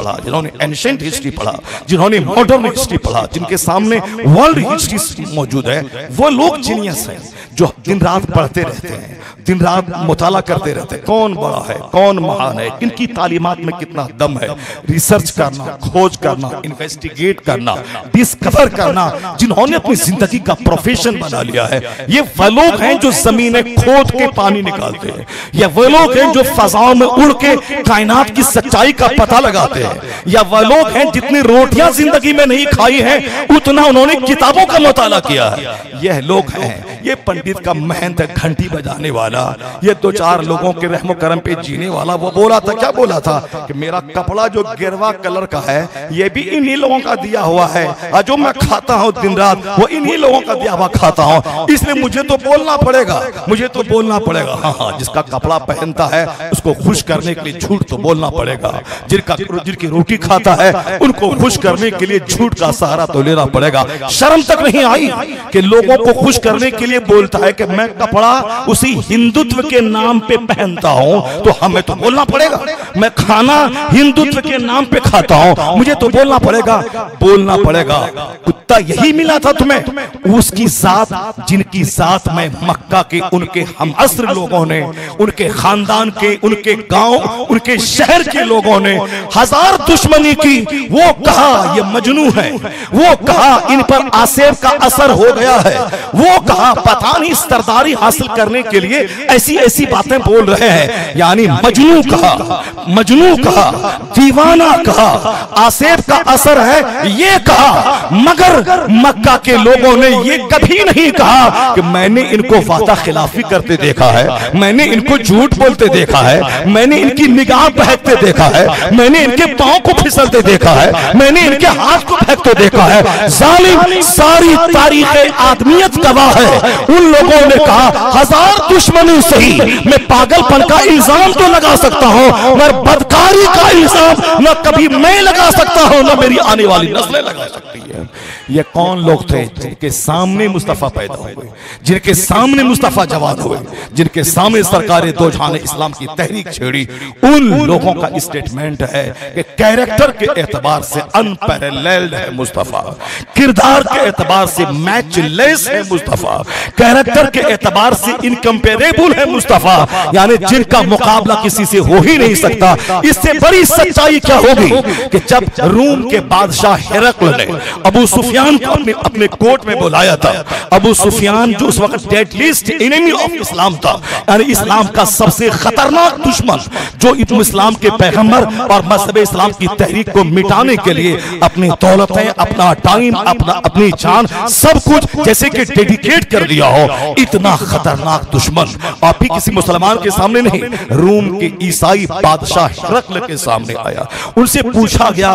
जिन्होंने एंशिएंट हिस्ट्री पढ़ा, जिन्होंने मॉडर्न हिस्ट्री पढ़ा, जिनके सामने वर्ल्ड हिस्ट्री मौजूद है, वो लोग जीनियस हैं जो दिन रात पढ़ते रहते हैं, दिन रात मुताला करते रहते हैं, कौन बड़ा है, कौन महान है, किनकी तालीमात में कितना दम है, रिसर्च करना, खोज करना, इन्वेस्टिगेट करना, डिस्कवर करना, जिन्होंने अपनी जिंदगी का प्रोफेशन बना लिया है। ये वो लोग हैं जो जमीनें खोद के पानी निकालते हैं, या वो लोग हैं जो फजाओं में उड़ के कायनात की सच्चाई का पता लगाते हैं, या वो लोग हैं जितनी रोटियां जिंदगी में नहीं खाई हैं उतना उन्होंने किताबों का मुताला किया है। यह लोग हैं। ये पंडित का महंत है, घंटी बजाने वाला, ये दो चार लोगों के रहमो करम पे जीने वाला, वो बोला था, क्या बोला था कि मेरा कपड़ा जो गिरवा कलर का है ये भी इन्हीं लोगों का दिया हुआ है, और जो मैं खाता हूँ दिन रात वो इन्हीं लोगों का दिया हुआ खाता हूँ, इसलिए मुझे तो बोलना पड़ेगा, मुझे तो बोलना पड़ेगा। हाँ हाँ, जिसका कपड़ा पहनता है उसको खुश करने के लिए झूठ तो बोलना पड़ेगा, जिनकी रोटी खाता है उनको खुश करने के लिए झूठ का सहारा तो लेना पड़ेगा। शर्म तक नहीं आई कि लोगों को खुश करने के लिए बोलता है कि मैं कपड़ा उसी हिंदुत्व के नाम पे पहनता हूं, तो हमें तो बोलना पड़ेगा। मैं खाना हिंदुत्व के नाम पे खाता हूं, मुझे तो बोलना पड़ेगा, बोलना पड़ेगा। कुत्ता यही मिला था तुम्हें? उसकी साथ, जिनकी साथ में मक्का के उनके हम असर लोगों ने, उनके खानदान के, उनके गांव, उनके शहर के लोगों ने हजार दुश्मनी की, वो कहा ये मजनू है, वो कहा इन पर आसेब का असर हो गया है, वो कहा पता नहीं सरदारी हासिल करने के लिए ऐसी ऐसी बातें बोल रहे हैं। यानी मजनू कहा, मजनू कहा, दीवाना कहा, आसेब का असर है ये कहा। मगर मक्का के लोगों ने ये कभी नहीं कहा कि मैंने इनको वादा खिलाफी करते देखा है, मैंने इनको झूठ बोलते देखा है, मैंने इनकी निगाह बहकते देखा है, मैंने इनके पांव को फिसलते देखा है, मैंने इनके हाथ को फेंकते देखा है। जालिम, सारी तारीख आदमियत गवाह है। उन लोगों ने कहा हजार दुश्मनी सही, मैं पागलपन का इल्जाम तो लगा सकता हूं, मगर बदकारी का इल्जाम न कभी मैं लगा सकता हूं, न मेरी आने वाली नस्लें लगा सकती है। ये कौन लोग थे जिनके सामने मुस्तफा पैदा हुए, जिनके सामने मुस्तफा जवान हुए, जिनके सामने सरकारें दो जहां ने इस्लाम की तहरीक छेड़ी? उन लोगों का स्टेटमेंट है कि कैरेक्टर के एतबार से अनपैरेलल्ड है मुस्तफा, किरदार के एतबार से मैचलेस है मुस्तफा, कैरेक्टर के एतबार से इनकम्पेरेबल है मुस्तफा, यानी जिनका मुकाबला किसी से हो ही नहीं सकता। इससे बड़ी सच्चाई क्या होगी कि जब रूम के बादशाह हिरकल ने अबू सुफियान को अपने कोर्ट में बुलाया था, अबू सुफियान जो उस वक्त deadliest enemy of Islam था, यानी इस्लाम का सबसे खतरनाक दुश्मन, जो इस्लाम के पैगंबर और मजहब इस्लाम की तहरीक को मिटाने के लिए अपनी दौलतें, अपना टाइम, अपनी जान, सब कुछ जैसे कि डेडिकेट कर दिया हो, इतना खतरनाक दुश्मन और भी किसी मुसलमान के सामने नहीं, रूम के ईसाई बादशाह हिरकल के सामने आया। उनसे पूछा गया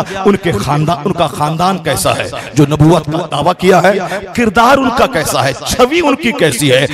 उनका खानदान कैसा है, जो नबूवत का दावा किया है, किरदार उनका कैसा है, छवि उनकी कैसी है।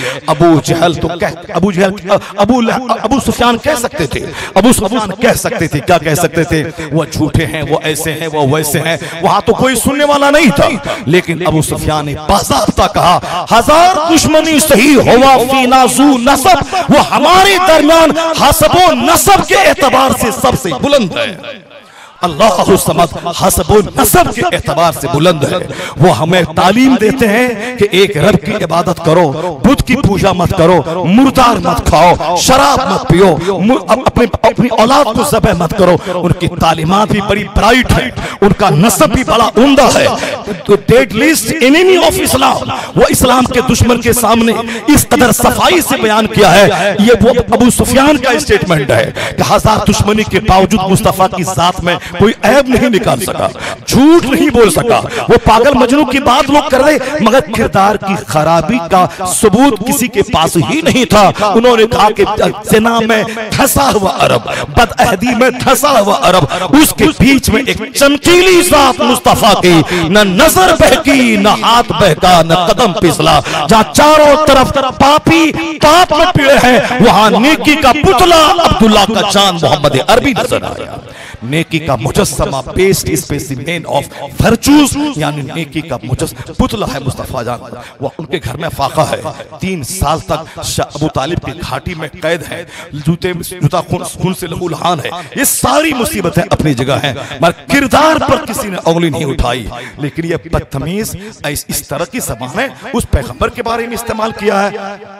अबू सुफियान कह सकते थे, अबू सुफियान कह सकते थे, क्या कह सकते थे? वो झूठे हैं, वो ऐसे हैं, वो वैसे हैं। वहां तो कोई सुनने वाला नहीं था, लेकिन अबू सुफियान ने बाज़ाब्ता कहा हजार दुश्मनी सही हुआ फीना ज़ू नसब, वो हमारे दरमियान हसबो नसब के एतबार से सबसे बुलंद है। अल्लाहु समद हसबो नसब के एतबार से बुलंद है। वो हमें तालीम देते हैं कि एक रब की इबादत करो, बुत की पूजा मत करो, मुर्दार मत खाओ, शराब मत पियो, अपनी औलाद को ज़बह मत करो। उनकी तालीमात भी बड़ी ब्राइट है, उनका नसब भी बड़ा उम्दा है। तो deadliest enemy of Islam, वो इस्लाम के दुश्मन के सामने इस कदर सफाई से बयान किया है। ये वो अबू सुफियान का स्टेटमेंट है कि हजार दुश्मनी के बावजूद मुस्तफा की जात में कोई ऐब नहीं निकाल सका, झूठ नहीं बोल सका। वो पागल मजनू की बात लोग कर रहे, मगर किरदार की खराबी का सबूत किसी के पास ही नहीं था। उन्होंने कहा कि ज़िना में धंसा हुआ अरब, बदअहदी में धंसा हुआ अरब, उसके बीच में एक चमकीली जात मुस्तफा की, न नजर बहकी, न हाथ बहका, न कदम फिसला। जहां चारों तरफ पापी पाप में पीड़े हैं, वहां नेकी का पुतला अब्दुल्ला का चांद मोहम्मद अरबी नजर आया। नेकी का मुजस्समा, बेस्ड स्पेसिमेन ऑफ वर्चूज, यानी नेकी का मुजस्समा पुतला है मुस्तफा जान। वो उनके घर में फाका है, 3 साल तक अबू तालिब की घाटी में कैद है, जूता खून से लहूलुहान है। ये सारी मुसीबतें अपनी जगह हैं, मगर किरदार पर किसी ने उंगली नहीं उठाई। लेकिन ये बदतमीज इस तरह की ज़बान है उस पैगंबर के बारे में इस्तेमाल किया है।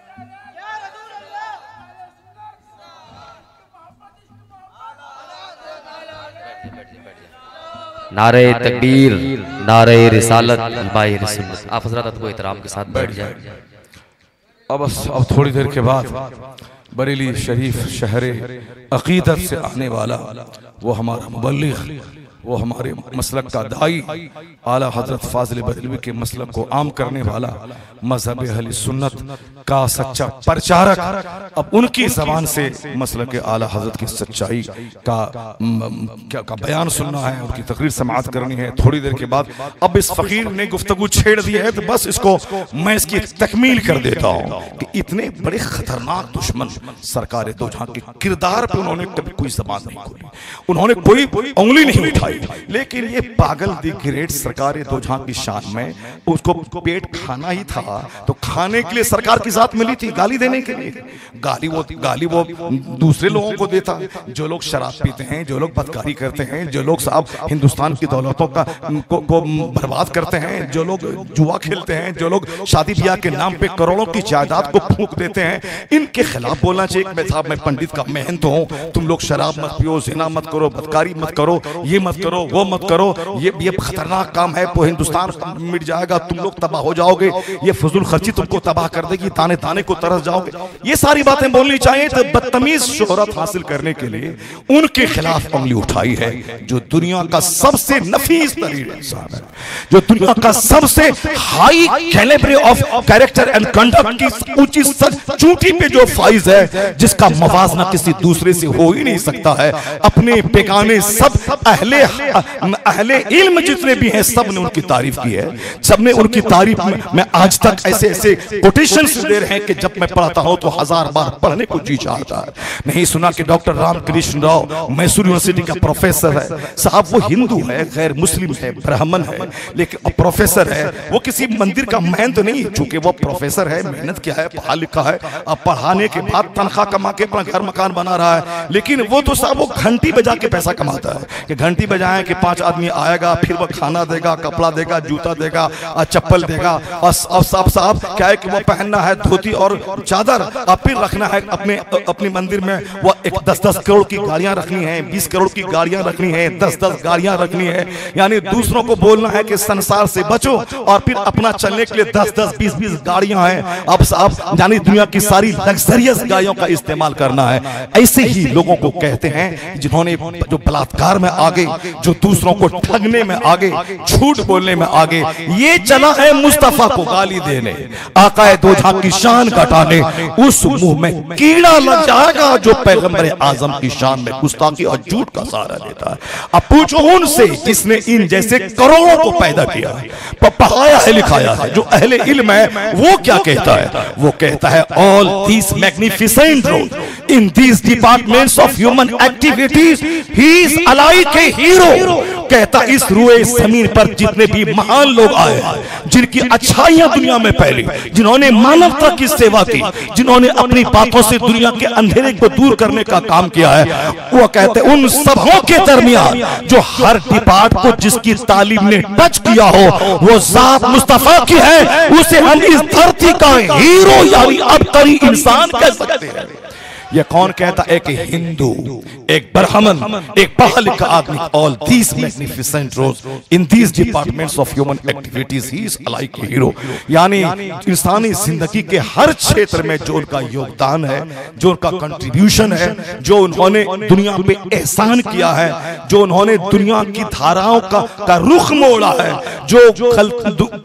नारे तकबीर, नारे रिसालत, इल्माए सुन्नत। आप हज़रात को एहतराम के साथ बैठ जाए। अब थोड़ी देर के बाद बरेली शरीफ शहरे अकीदत से आने वाला वो हमारा मुबल्लिग, वो हमारे मसलक का दाई, आला हजरत फाजिल बरेलवी के मसलक को आम करने वाला, मजहब अहले सुन्नत का सच्चा प्रचारक, अब उनकी जबान से मसलक आला हजरत की सच्चाई का बयान सुनना है, उनकी तकरीर समाअत करनी है। थोड़ी देर के बाद अब इस फकीर ने गुफ्तगू छेड़ दी है तो बस इसको मैं इसकी तकमील कर देता हूँ कि इतने बड़े खतरनाक दुश्मन सरकार दो जहां के किरदार पे उन्होंने कभी कोई जबान नहीं खोली, उन्होंने कोई उंगली नहीं उठाई। लेकिन ये पागल दी ग्रेट सरकार दो जहां की शान में उसको पेट खाना ही था, तो खाने के लिए सरकार की जात मिली थी, गाली देने के लिए। गाली वो दूसरे लोगों को देता, जो लोग शराब पीते हैं, जो लोग बदकारी करते हैं, जो लोग साहब हिंदुस्तान की दौलतों को बर्बाद करते हैं, जो लोग जुआ खेलते हैं, जो लोग शादी ब्याह के नाम पे करोड़ों की जायदाद को फूंक देते हैं, इनके खिलाफ बोलना चाहिए। मैं साहब, मैं पंडित का मेहनत हूँ, तुम लोग शराब मत पियो, जिना मत करो, बदकारी मत करो, ये मत करो, वो मत करो, ये खतरनाक काम है, वो हिंदुस्तान मिट जाएगा, तुम लोग तबाह हो जाओगे, ये फजूल खर्ची तुमको तबाह कर देगी, ताने ताने को तरस जाओगे। ये सारी बातें बोलनी चाहिए। तो बदतमीज शोहरत हासिल करने के लिए उनके खिलाफ उंगली उठाई है, जो दुनिया का सबसे नफीस तरीन इंसान है, जो दुनिया का सबसे high calibre of character and conduct की ऊंची चोटी पे जो फाइज है, जिसका मवाजना किसी दूसरे से हो ही नहीं सकता है। अपने बेगाने सब अहले इल्म जितने भी हैं, सब ने उनकी तारीफ की है, सब ने उनकी तारीफ में आज तक ऐसे कोटेशन दे रहे हैं कि जब मैं पढ़ता हूं तो 1000 बार पढ़ने को जी चाहता है। नहीं सुना कि डॉक्टर रामकृष्ण राव मैसूर यूनिवर्सिटी का प्रोफेसर है साहब, वो हिंदू है, गैर मुस्लिम है, ब्राह्मण है, लेकिन प्रोफेसर है। वो किसी मंदिर का महंत नहीं, चूंकि वो प्रोफेसर है, मेहनत किया है, पढ़ा लिखा है, अब पढ़ाने के बाद तनख्वाह कमा के अपना घर मकान बना रहा है। लेकिन वो तो साहब वो घंटी बजा के पैसा कमाता है, कि घंटी बजाएं कि 5 आदमी आएगा, फिर वो खाना देगा, कपड़ा देगा, जूता देगा, चप्पल देगा, और साहब क्या है कि वो पहनना है धोती और चादर, और फिर रखना है अपने मंदिर में वो 10-10 करोड़ की गाड़ियां रखनी है, 20 करोड़ की गाड़ियां रखनी है, 10-10 गाड़ियां रखनी है। यानी दूसरों को बोलना है कि संसार से बचो, और फिर अपना चलने के लिए 10-10, 20-20 गाड़ियां हैं। अब साहब यानी दुनिया की सारी लग्जरियस गाड़ियों का इस्तेमाल करना है। ऐसे ही लोगों को कहते हैं जिन्होंने जो बलात्कार में आगे, जो दूसरों को ठगने में आगे, झूठ बोलने में आगे, ये चला है मुस्तफा को गाली देने, आकाए दो जहां की शान घटाने। उस मुंह में कीड़ा लग जाएगा जो पैगंबर आजम की शान में गुस्ताखी और झूठ का सहारा लेता है। अब पूछो उनसे जिसने इन जैसे करोड़ों को पैदा किया, पढ़ाया है, लिखाया है, जो अहले इल्म है, वो क्या कहता है? वो कहता है all these magnificent role in these departments of human activities he is alike a hero. कहता इस रुए जमीन पर जितने भी महान लोग आए, जिनकी अच्छाइयां दुनिया में फैली, जिन्होंने मानवता की सेवा की, जिन्होंने अपनी बातों से दुनिया के अंधेरे को दूर करने का काम किया है, वो कहते उन सबों के दरमियान जो हर डिपार्ट को जिसकी तालीम ने टच किया हो, वो जात मुस्तफा की है, उसे हम इस धरती का हीरो यानी अबतरी इंसान कह सकते हैं। ये कौन कहता? एक हिंदू, एक ब्राह्मण, एक पढ़ा लिखा आदमी। All these magnificent roles in these departments of human activities he is like a hero. यानी इंसानी जिंदगी के हर क्षेत्र में जो उनका योगदान है, जो उनका कंट्रीब्यूशन है, जो उन्होंने दुनिया पे एहसान किया है, जो उन्होंने दुनिया की धाराओं का रुख मोड़ा है, जो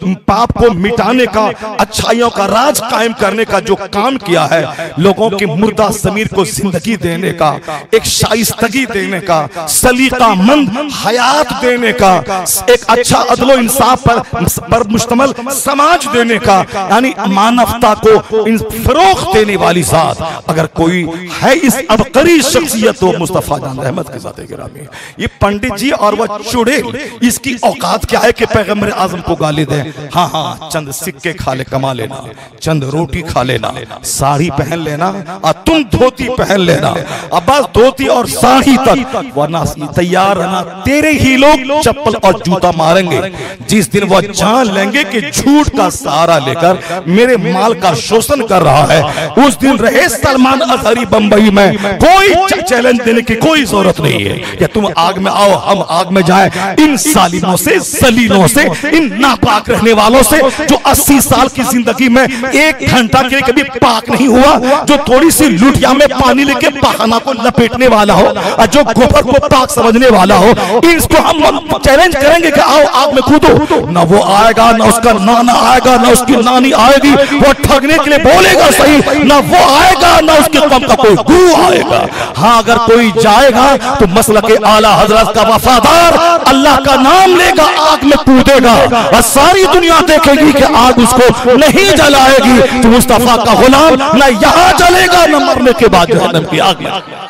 पाप को मिटाने का, अच्छाइयों का राज कायम करने का जो काम किया है, लोगों के मुर्दा ज़मीर को जिंदगी देने का, एक शाइस्तगी देने का, सलीकामंद हयात देने का, एक अच्छा अदलो इंसाफ पर मुश्तमल समाज देने का, यानी मानवता को फरोग देने वाली जात अगर कोई है इस अबकरी शख्सियत तो मुस्तफा जान रहमत के साथ गिरामी। ये पंडित जी और वह चुड़ैल, इसकी औकात क्या है कि पैगंबर आजम को गाली दे? हाँ हाँ, चंद सिक्के खा ले कमा लेना, चंद रोटी खा लेना, साड़ी पहन लेना और तुम धोती पहन लेना, अब बस धोती और साड़ी तक, वरना तैयार रहना तेरे ही लोग चप्पल और जूता मारेंगे। जिस दिन वह जान लेंगे कि झूठ का सहारा लेकर मेरे माल का शोषण कर रहा है, उस दिन रहे सलमान अजहरी बंबई में, कोई चैलेंज देने की कोई जरूरत नहीं है कि तुम आग में आओ हम आग में जाए। इन सालिमों से, सलीलों से, इन नापाक रहने वालों से जो 80 साल की जिंदगी में 1 घंटा के कभी पाक नहीं हुआ, जो थोड़ी सी लुटिया में पानी लेके पखाना को लपेटने वाला हो और जो गोबर को पाक समझने वाला हो, इसको हम चैलेंज करेंगे कि आओ आग में कूदो, ना वो आएगा, ना उसका नाना आएगा, ना उसकी नानी आएगी, वो ठगने के लिए बोलेगा सही, ना वो आएगा ना उसके कम का कोई गू आएगा। हाँ, अगर कोई जाएगा तो मसलक आला हजरत का वफादार अल्लाह का नाम लेगा, आग में कूदेगा और सारी दुनिया देखेगी कि आग उसको नहीं जलाएगी, तो मुस्तफा का गुलाम ना यहाँ जलेगा ना मरने के बाद जहन्नम की आग में।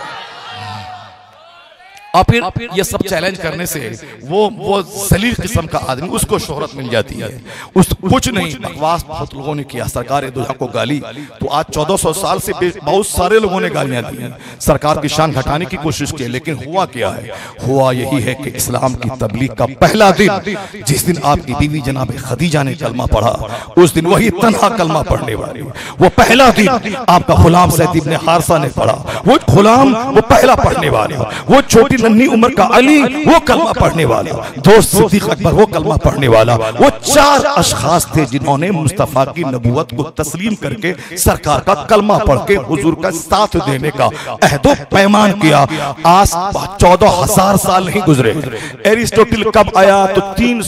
और फिर ये सब चैलेंज करने से वो जलील किस्म का आदमी, उसको शोहरत मिल जाती है। उस कुछ नहीं, बकवास बहुत लोगों ने किया, सरकार दो को गाली, तो आज 1400 साल से बहुत सारे लोगों ने गालियां दी हैं, सरकार की शान घटाने की कोशिश की, लेकिन हुआ क्या है? हुआ यही है कि इस्लाम की तबलीग का पहला दिन, जिस दिन आपकी बीवी जनाब खदीजा ने कलमा पढ़ा, उस दिन वही तन्हा कलमा पढ़ने वाली, वो पहला दिन आपका गुलाम सैद इब्ने हारिसा ने पढ़ा, वो गुलाम वो पहला पढ़ने वाला, वो छोटी नन्ही उम्र का अली वो कलमा पढ़ने वाला, दोस्त सिद्दीक अकबर वो कलमा पढ़ने वाला, वो 4 अशखास थे जिन्होंने मुस्तफा की नबूवत को तस्लीम करके सरकार का कलमा पढ़ के हुजूर का साथ देने का अहदो पैमान किया। आज 14,000 साल नहीं गुजरे। एरिस्टोटल कब आया? तो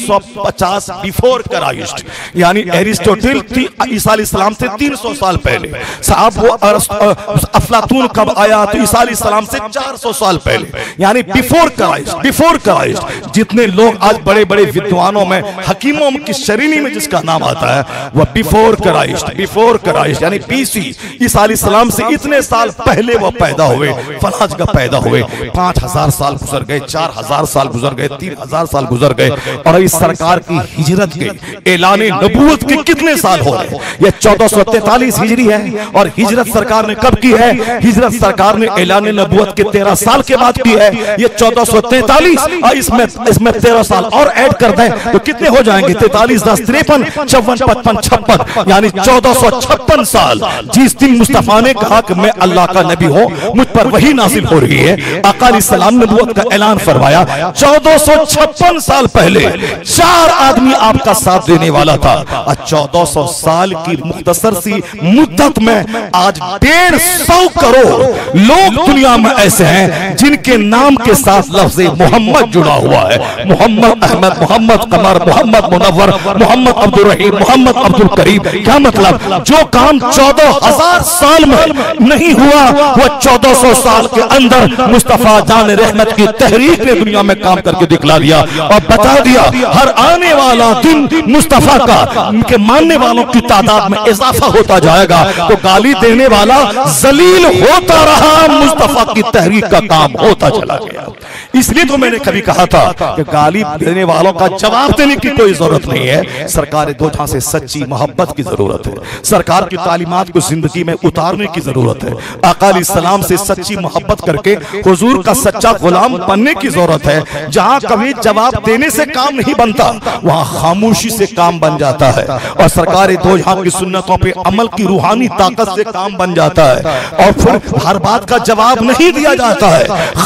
350 बिफोर क्राइस्ट, यानी एरिस्टोटल ईसा अलैहिस्सलाम से 300 साल पहले। साहब वो अफलातून कब आया? तो ईसा अलैहिस्सलाम से 400 साल पहले, यानी बिफोर क्राइस्ट। जितने लोग आज बड़े बड़े विद्वानों में, हकीमों की श्रेणी में जिसका नाम आता है वह बिफोर क्राइस्ट यानी बीसी, ईसा अलैहिस्सलाम से इतने साल पहले वो पैदा हुए, फलां जगह पैदा हुए। 5000 साल गुजर गए, 4000 साल गुजर गए, 3000 साल गुजर गए, और इस सरकार की हिजरत के ऐलान नबूवत के कितने साल हो रहे? ये 1443 हिजरी है, और हिजरत सरकार ने कब की है? हिजरत सरकार ने ऐलान नबूवत के 13 साल के बाद की है। ये 1443, और इसमें 13 साल और ऐड कर दें तो कितने हो जाएंगे? 43 10 53 54 55 56, यानी 1456 साल। जिस दिन मुस्तफा ने कहा कि मैं अल्लाह का नबी हूं, मुझ पर वही नाजिल हो रही है, आका अलैहिस्सलाम ने नबूवत का ऐलान फरमाया। 1456 साल पहले 4 आदमी आपका साथ देने वाला था, और 1400 साल की मुख्तसर सी मुद्दत में आज 150 करोड़ लोग दुनिया में ऐसे हैं जिनके नाम के साथ लफ्ज़ मोहम्मद जुड़ा हुआ है। मोहम्मद अहमद, मोहम्मद कमर, मोहम्मद मुनव्वर, मोहम्मद अब्दुल रहीम, मोहम्मद अब्दुल करीम। क्या मतलब? जो काम 14,000 साल में नहीं हुआ, वो 1400 साल के अंदर मुस्तफा जान रहमत की तहरीक ने दुनिया में काम करके दिखला दिया और बता दिया हर आने वाला दिन मुस्तफा का उनके मानने वालों की तादाद में इजाफा होता जाएगा। तो गाली देने वाला जलील होता रहा, मुस्तफा की तहरीक का काम होता चला गया। इसलिए तो मैंने कभी कहा था कि गाली देने वालों का जवाब देने की कोई जरूरत नहीं है, सरकार दो जहां से सच्ची मोहब्बत की जरूरत है, सरकार की तालीमात को जिंदगी में उतारने की जरूरत है, आका अलैहिस्सलाम से सच्ची मोहब्बत करके हुजूर का सच्चा गुलाम बनने की जरूरत है। जहां कभी जवाब देने से काम नहीं बनता, वहां खामोशी से काम बन जाता है, और सरकार दो जहां की सुन्नतों पे अमल की रूहानी ताकत से काम बन जाता है। और फिर हर बात का जवाब नहीं दिया जाता है, खामोशी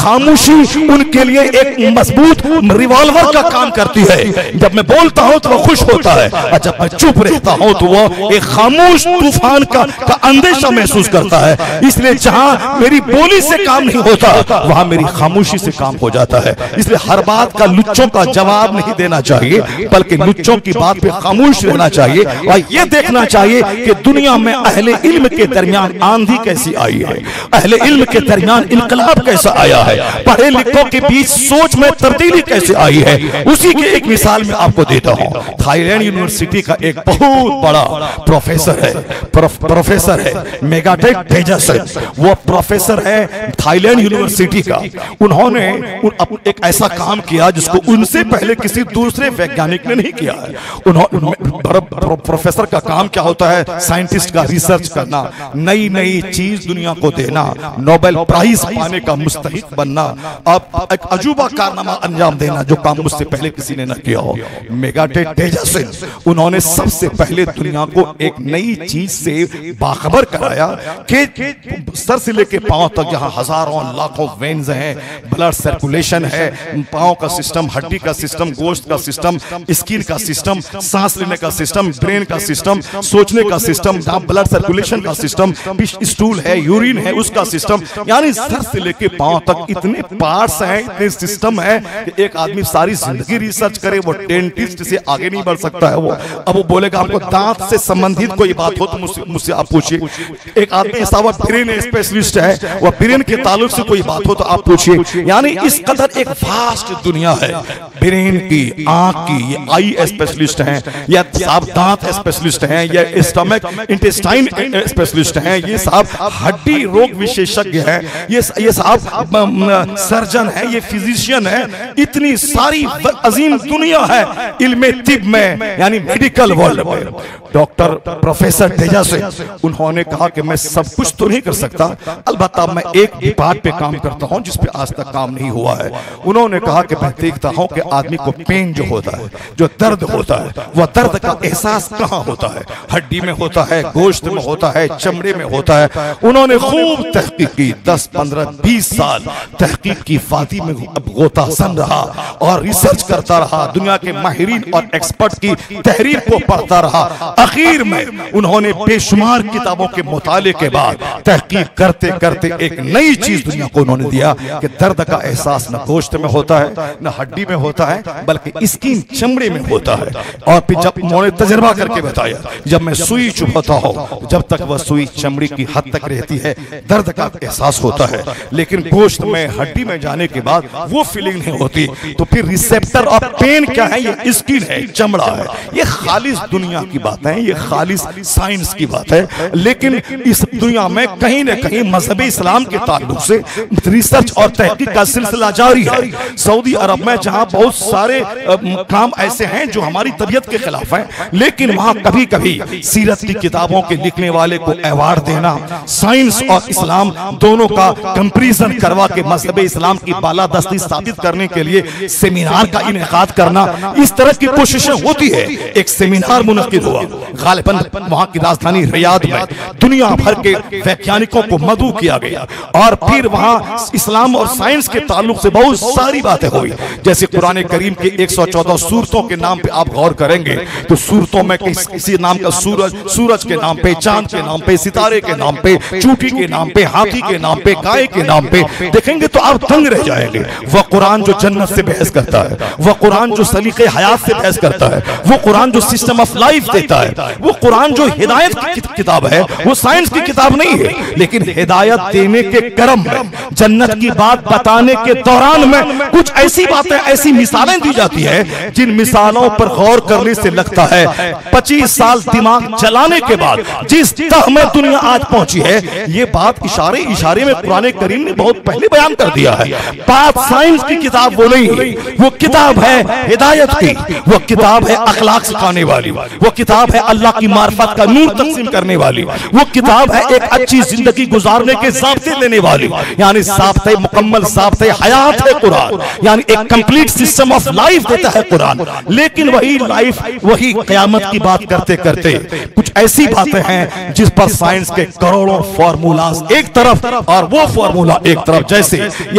खामोशी उनके लिए एक मजबूत रिवॉल्वर का काम करती है। जब मैं बोलता हूं तो वो खुश होता है, और जब मैं चुप रहता हूं तो वो एक खामोश तूफान का अंदेशा महसूस करता है। इसलिए जहां मेरी बोली से काम नहीं होता, वहां मेरी खामोशी से काम हो जाता है। इसलिए हर बात का लुच्चों का जवाब नहीं देना चाहिए, बल्कि लुच्चों की बात पे खामोश रहना चाहिए और यह देखना चाहिए कि दुनिया में अहले इल्म के दरमियान आंधी कैसी आई है, अहले इल्म के दरमियान इनकलाब कैसा आया है, पढ़े लिखों के बीच सोच में तब्दीली कैसे आई है। उसी की एक मिसाल में आपको देता हूं। थाईलैंड यूनिवर्सिटी का एक बहुत बड़ा प्रोफेसर है, प्रोफेसर है मेगाटेक तेजस्विन, वो प्रोफेसर है थाईलैंड यूनिवर्सिटी का। उन्होंने एक ऐसा काम किया जिसको उनसे पहले किसी दूसरे वैज्ञानिक ने नहीं किया है। प्रोफेसर का काम क्या होता है? साइंटिस्ट का रिसर्च करना, नई नई चीज दुनिया को देना, नोबेल प्राइज पाने का मुस्तहिक बनना, अब एक अजूबा कारनामा अंजाम देना जो काम मुझसे पहले किसी ने न किया हो। मेगाटेक तेजस्विन, उन्होंने सबसे पहले दुनिया को एक नई चीज से बाखबर कराया कि सर से लेके पांव तक जहां हजारों लाखों वेन्स हैं, ब्लड सर्कुलेशन है, पांव का सिस्टम, हड्डी का सिस्टम, गोश्त का सिस्टम, स्किन का सिस्टम, सांस लेने का सिस्टम, ब्रेन का सिस्टम, सोचने का सिस्टम, ब्लड सर्कुलेशन का सिस्टम, स्टूल है, यूरिन है, उसका सिस्टम, यानी सर से लेके पांव तक इतने पार्ट्स हैं, इतने सिस्टम है कि एक आदमी सारी जिंदगी रिसर्च करे, वो डेंटिस्ट से आगे नहीं बढ़ सकता है। वो अब वो बोलेगा आपको दांत से संबंधित कोई बात हो तो मुझसे आप पूछिए। एक आदमी ऐसा वो ब्रेन स्पेशलिस्ट है, वो ब्रेन के ताल्लुक से कोई बात हो तो आप पूछिए। यानी इस कदर एक वास्ट दुनिया है ब्रेन की, आंख की, ये आई स्पेशलिस्ट हैं, या साहब दांत स्पेशलिस्ट हैं, या स्टमक इंटेस्टाइन स्पेशलिस्ट हैं, ये साहब हड्डी रोग विशेषज्ञ हैं, ये साहब सर्जन है, ये फिजिशियन है। इतनी सारी अजीम दुनिया है इल्मे तिब में, यानी मेडिकल वर्ल्ड में। डॉक्टर प्रोफेसर तेजस्वी, उन्होंने कहा कि मैं सब कुछ तो नहीं कर सकता, अलबत्ता मैं एक डिपार्ट पे काम करता हूं जिस पे आज तक काम नहीं हुआ है। उन्होंने कहा कि मैं देखता हूं कि आदमी को पेन जो होता है, जो दर्द होता है, वह दर्द का एहसास कहां होता है? हड्डी में होता है, गोश्त में होता है, चमड़े में होता है। उन्होंने खूब तहकीक की, 10, 15, 20 साल तहकीक की, वादी में गोता सन रहा और रिसर्च करता रहा, दुनिया के माहिरीन और एक्सपर्ट की तहरीर को पढ़ता रहा। आखिर में उन्होंने बेशुमार किताबों के मुताले के बाद तहकीक करते करते एक नई चीज दुनिया को उन्होंने दिया कि दर्द का एहसास न गोश्त में होता है, न हड्डी में होता है, बल्कि स्किन, चमड़े में होता है। और फिर जब उन्होंने तजर्बा करके बताया, जब मैं सुई चुभाता हूं, जब तक वह सुई चमड़ी की हद तक रहती है दर्द का एहसास होता है, लेकिन गोश्त में, हड्डी में जाने के बाद वो फीलिंग नहीं होती। तो फिर रिसेप्टर ऑफ पेन क्या है? ये स्किन है, चमड़ा है। ये खालिस दुनिया की बात है, ये खालिस साइंस की बात है। लेकिन इस दुनिया में कहीं न कहीं मजहब इस्लाम के ताल्लुक से रिसर्च और तहकीक का सिलसिला जारी है। सऊदी अरब में जहां बहुत सारे काम ऐसे हैं जो हमारी तबीयत के खिलाफ हैं, लेकिन वहां कभी कभी सीरत की किताबों के लिखने वाले को अवार्ड देना, साइंस और इस्लाम दोनों का कंपैरिजन करवा के मजहब इस्लाम की बालादस्ती साबित करने के लिए सेमिनार का इनेकाद करना, इस तरह की कोशिशें होती है। एक सेमिनार मुनक्किद हुआ गालिबन वहां की राजधानी रियाद में, दुनिया भर के वैज्ञानिकों को मदऊ किया गया और फिर वहां इस्लाम और साइंस के ताल्लुक से बहुत सारी बातें हुई। जैसे कुरान करीम के 114 सूरतों के नाम पे आप गौर करेंगे तो सूरतों में किसी नाम का सूरज के नाम पे, चांद के नाम पे, सितारे के नाम पे, चूंटी के नाम पे, हाथी के नाम पे, गाय के नाम पे देखेंगे तो आप दंग रह जाएंगे। वह कुरान जो जन्नत से बहस करता है, वह कुरान जो सलीके हयात से बहस करता है, वो कुरान जो सिस्टम ऑफ लाइफ देता है, वो कुरान जो हिदायत की किताब है, वो साइंस की किताब नहीं है। लेकिन हिदायत देने के क्रम में, जन्नत की बात बताने के दौरान में कुछ ऐसी बातें, ऐसी मिसालें दी जाती है जिन मिसालों पर गौर करने से लगता है 25 साल दिमाग चलाने के बाद जिस तह में दुनिया आज पहुंची है, ये बात इशारे इशारे में कुरान करीम ने बहुत पहले बयान कर दिया है। बात साइंस की किताब वो नहीं है, वो किताब है हिदायत की, वो किताब है अखलाक सिखाने वाली, वो किताब है अल्लाह की मार्फत का नूर तकसीम करने वाली, वो किताब है एक अच्छी जिंदगी गुजारने के ज़ाब्ते लेने वाली, यानी ज़ाब्ते मुकम्मल ज़ाब्ते हयात है कुरान, यानी एक कंप्लीट सिस्टम ऑफ लाइफ देता है कुरान। लेकिन वही लाइफ, वही क़यामत की बात करते करते कुछ ऐसी बातें हैं जिस पर साइंस के करोड़ों फार्मूलाज एक तरफ और वो फार्मूला एक तरफ। जैसे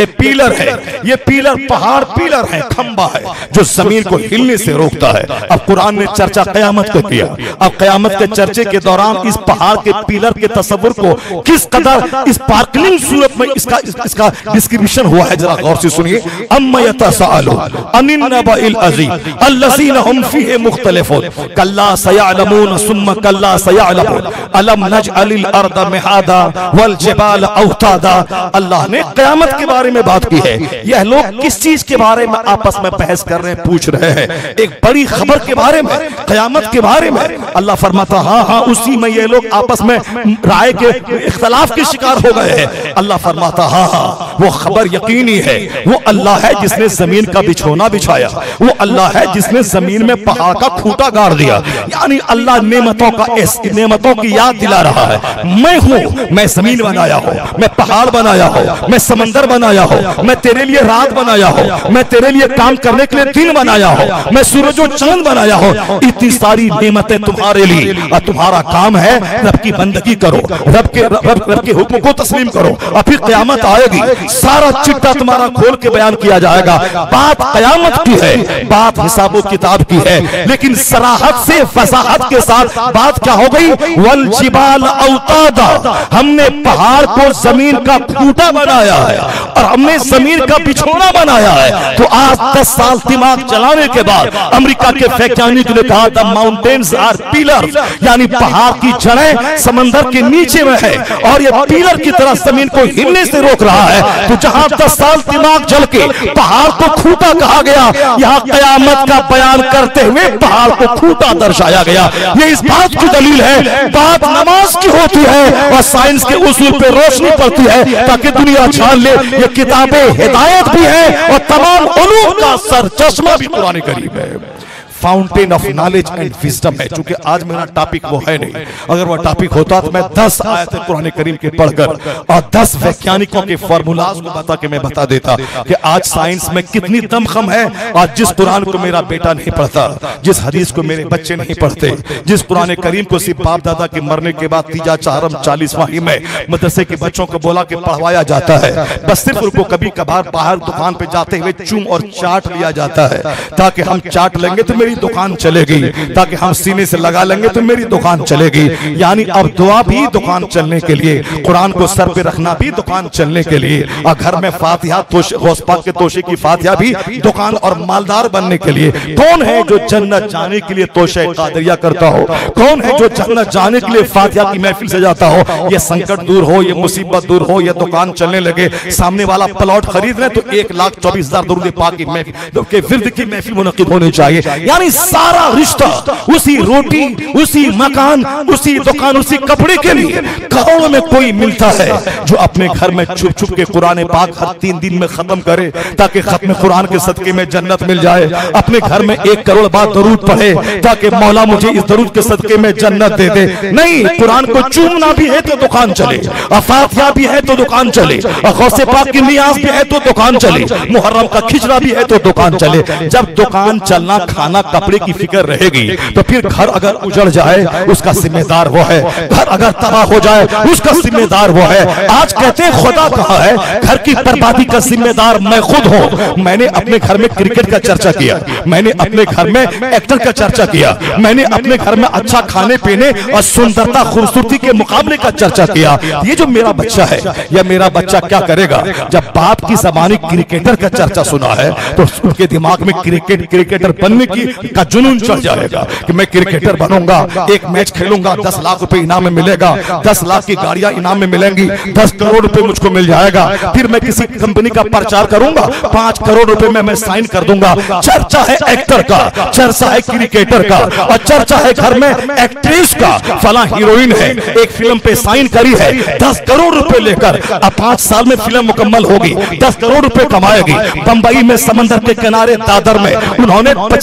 ये पिलर है, ये पिलर पहाड़ पिलर है, खंबा है जो जमीन को हिलने से रोकता है। अब कुरान ने चर्चा कयामत को किया। अब कयामत के चर्चे के दौरान इस पहाड़ के पिलर के तस्वुर को किस कदर इस स्पार्कलिंग सूरत में इसका डिस्क्रिप्शन हुआ है, जरा गौर से सुनिए। अम्मा यतसाअलू अनिन नबइल अज़ीम अल्लज़ीना हुम फीहि मुख्तलिफून कल्ला सयअलमून सुम्मा कल्ला सयअलमून अलम नजअलिल अर्द मिहादा वल जिबाल औतादा। अल्लाह ने कयामत के बारे में बात की है। यह लोग किस चीज के बारे में आपस में बहस कर रहे हैं, पूछ रहे हैं, एक बड़ी खबर के बारे में, कयामत के बारे में। अल्लाह फरमाता हाँ हाँ उसी में ये लोग आपस में राय के इख्तलाफ के शिकार हो गए हैं। अल्लाह फरमाता हाँ हाँ वो खबर यकीनी है, वो अल्लाह है जिसने जमीन का बिछोना बिछाया, वो अल्लाह है जिसने जमीन में पहाड़ का खूंटा गाड़ दिया। यानी अल्लाह नेमतों की याद दिला रहा है। मैं हूं, मैं जमीन बनाया हूं, मैं पहाड़ बनाया हूं, मैं समंदर बनाया हूं, मैं तेरे लिए रात बनाया हूं, मैं तेरे लिए काम करने के लिए दिन बनाया हूं, मैं सूरज और चांद बनाया हूं। इतनी सारी नेमतें तुम्हारे लिए, और तुम्हारा काम है रब की बंदगी करो, रब के हुक्म को तस्लीम करो, और फिर क़यामत आएगी, सारा चिट्ठा तुम्हारा खोल के बयान किया जाएगा। बात क़यामत की है, बात हिसाब किताब की है, लेकिन सराहत से वज़ाहत के साथ बात क्या हो गई? वल जिबाल औतादा, हमने पहाड़ को जमीन का खूंटा बनाया है और हमने जमीन का बिछोना बनाया है। तो आज 10 साल दिमाग चलाने के बाद अमेरिका के वैज्ञानिक ने कहा द माउंटेन्स आर पिलर, यानी पहाड़ की जड़ें समंदर के नीचे में है और ये पिलर की तरह जमीन को हिलने से रोक रहा है। तो जहां 10 साल दिमाग जल के पहाड़ को खूंटा कहा गया, यहाँ कयामत का बयान करते हुए पहाड़ को खूंटा दर्शाया गया। ये इस बात की दलील है, बात नमाज की होती है और साइंस के उसूल पे रोशनी पड़ती है ताकि दुनिया जान ले ये किताबें हिदायत भी है और तमाम उलूम का सर चश्मा भी कुरान करीम है। Fountain of knowledge and wisdom है। चूंकि आज मेरा टॉपिक वो है नहीं, अगर वो टॉपिक होता तो मैं 10 आयतें कुरान करीम के पढ़कर और 10 वैज्ञानिकों के फॉर्मूलाज को बता के मैं बता देता कि आज साइंस में कितनी दमखम है। और जिस कुरान को मेरा बेटा नहीं पढ़ता, जिस हदीस को मेरे बच्चे नहीं पढ़ते, जिस कुरान करीम को सिर्फ बाप दादा के मरने के बाद तीजा चारम 40वां में मदरसे के बच्चों को बोला के पढ़वाया जाता है, बस सिर्फ उनको कभी कभार बाहर दुकान पे जाते हुए चूम और चाट लिया जाता है ताकि हम चाट लेंगे तो मेरी दुकान चलेगी, ताकि हम सीने से लगा लेंगे तो मेरी दुकान चलेगी। यानी अब दुआ भी दुकान चलने के लिए, कुरान को सर पे रखना भी दुकान चलने के लिए, और घर में फातिहा गौस पाक के तोशे की फातिहा भी दुकान और मालदार बनने के लिए। कौन है जो जन्नत जाने के लिए तोशे कादरिया करता हो? कौन है जो जन्नत जाने के लिए फातिहा की महफिल से जाता हो? ये संकट दूर हो, ये मुसीबत दूर हो, ये दुकान चलने लगे, सामने वाला प्लॉट खरीद ले तो 1,24,000 दरूद पाक की महफिल के विर्द की महफिल मुनक्किद होनी चाहिए। सारा रिश्ता उसी रोटी, उसी मकान, उसी दुकान, उसी कपड़े के लिए करोड़ों में कोई मिलता है जो अपने घर में छुप छुप के कुरान पाक हर 3 दिन में खत्म करे ताकि खत्म कुरान के सदके में जन्नत मिल जाए। अपने घर में 1 करोड़ बार दरूद पढ़े ताकि मौला मुझे इस दरूद के सदके में जन्नत दे दे। नहीं, कुरान को चूमना भी है तो दुकान चले, और फातिहा भी है तो दुकान चले, और गौसे पाक की नियाज भी है तो दुकान चले, मुहर्रम का खिचड़ा भी है तो दुकान चले। जब दुकान चलना, खाना, कपड़े की फिक्र रहेगी तो फिर घर अगर उजड़ जाए उसका जिम्मेदार वो है, घर अगर तबाह हो जाए उसका जिम्मेदार वो है। आज कहते हैं खुदा कहाँ है? घर की बर्बादी का जिम्मेदार मैं खुद हूँ। मैंने अपने घर में क्रिकेट का चर्चा किया, मैंने अपने घर में एक्टर का चर्चा किया, मैंने अपने घर में अच्छा खाने पीने और सुंदरता खूबसूरती के मुकाबले का चर्चा किया। ये जो मेरा बच्चा है, या मेरा बच्चा क्या करेगा जब बाप की ज़बानी क्रिकेटर का चर्चा सुना है तो उसके दिमाग में क्रिकेटर बनने का जुनून चढ़ जाएगा कि मैं क्रिकेटर बनूंगा, एक मैच खेलूंगा, 10 लाख रुपए इनाम में मिलेगा, 10 लाख की गाड़ियां इनाम में मिलेंगी, 10 करोड़ रुपए मुझको मिल जाएगा, फिर मैं किसी कंपनी का प्रचार करूंगा, 5 करोड़ रुपए में मैं साइन कर दूंगा। चर्चा है एक्टर का, चर्चा है क्रिकेटर का, और चर्चा है घर में एक्ट्रेस का, फला हीरोइन है, एक फिल्म पे साइन करी है, 10 करोड़ रुपए लेकर, अब 5 साल में फिल्म मुकम्मल होगी, 10 करोड़ रुपए कमाएगी। बंबई में समंदर के किनारे दादर में उन्होंने 25 करोड़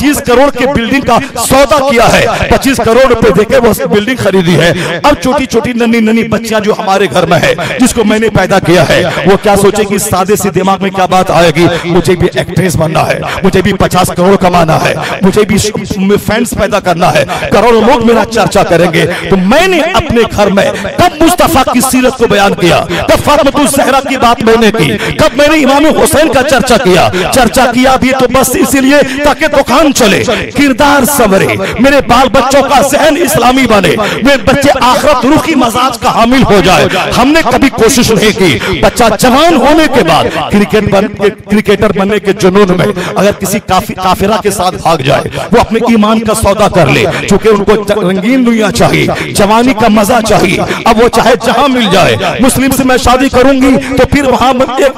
करोड़ के बिल्डिंग का सौदा किया है, 25 करोड़ रुपए देके वो बिल्डिंग खरीदी है। अब छोटी छोटी नन्ही नन्ही बच्चियां जो हमारे घर में है, जिसको मैंने पैदा किया है, वो क्या सोचेगी, सादे से दिमाग में क्या बात आएगी, मुझे भी एक्ट्रेस बनना है, मुझे भी 50 करोड़ कमाना है, मुझे भी फैंस पैदा करना है, करोड़ों लोग मेरा चर्चा करेंगे। तो मैंने अपने घर में कब मुस्तफा की सीरत को बयान किया, कब फातिमा ज़हरा की बात मैंने की, कब मैंने इमाम हुसैन का चर्चा किया भी तो बस इसीलिए ताकि दुकान चले, किरदार संवरे, मेरे बाल बच्चों का जहन इस्लामी बने, मेरे बच्चे आखिरत रूखी मजाज का हामिल हो जाए। हमने कभी कोशिश नहीं की बच्चा जवान होने के बाद क्रिकेटर बनने के जुनून में अगर किसी काफिरा के साथ भाग जाए, वो अपने ईमान का सौदा कर ले, क्योंकि उनको रंगीन दुनिया चाहिए, जवानी का मजा चाहिए। अब वो चाहे जहां मिल जाए, मुस्लिम से मैं शादी करूंगी तो फिर वहां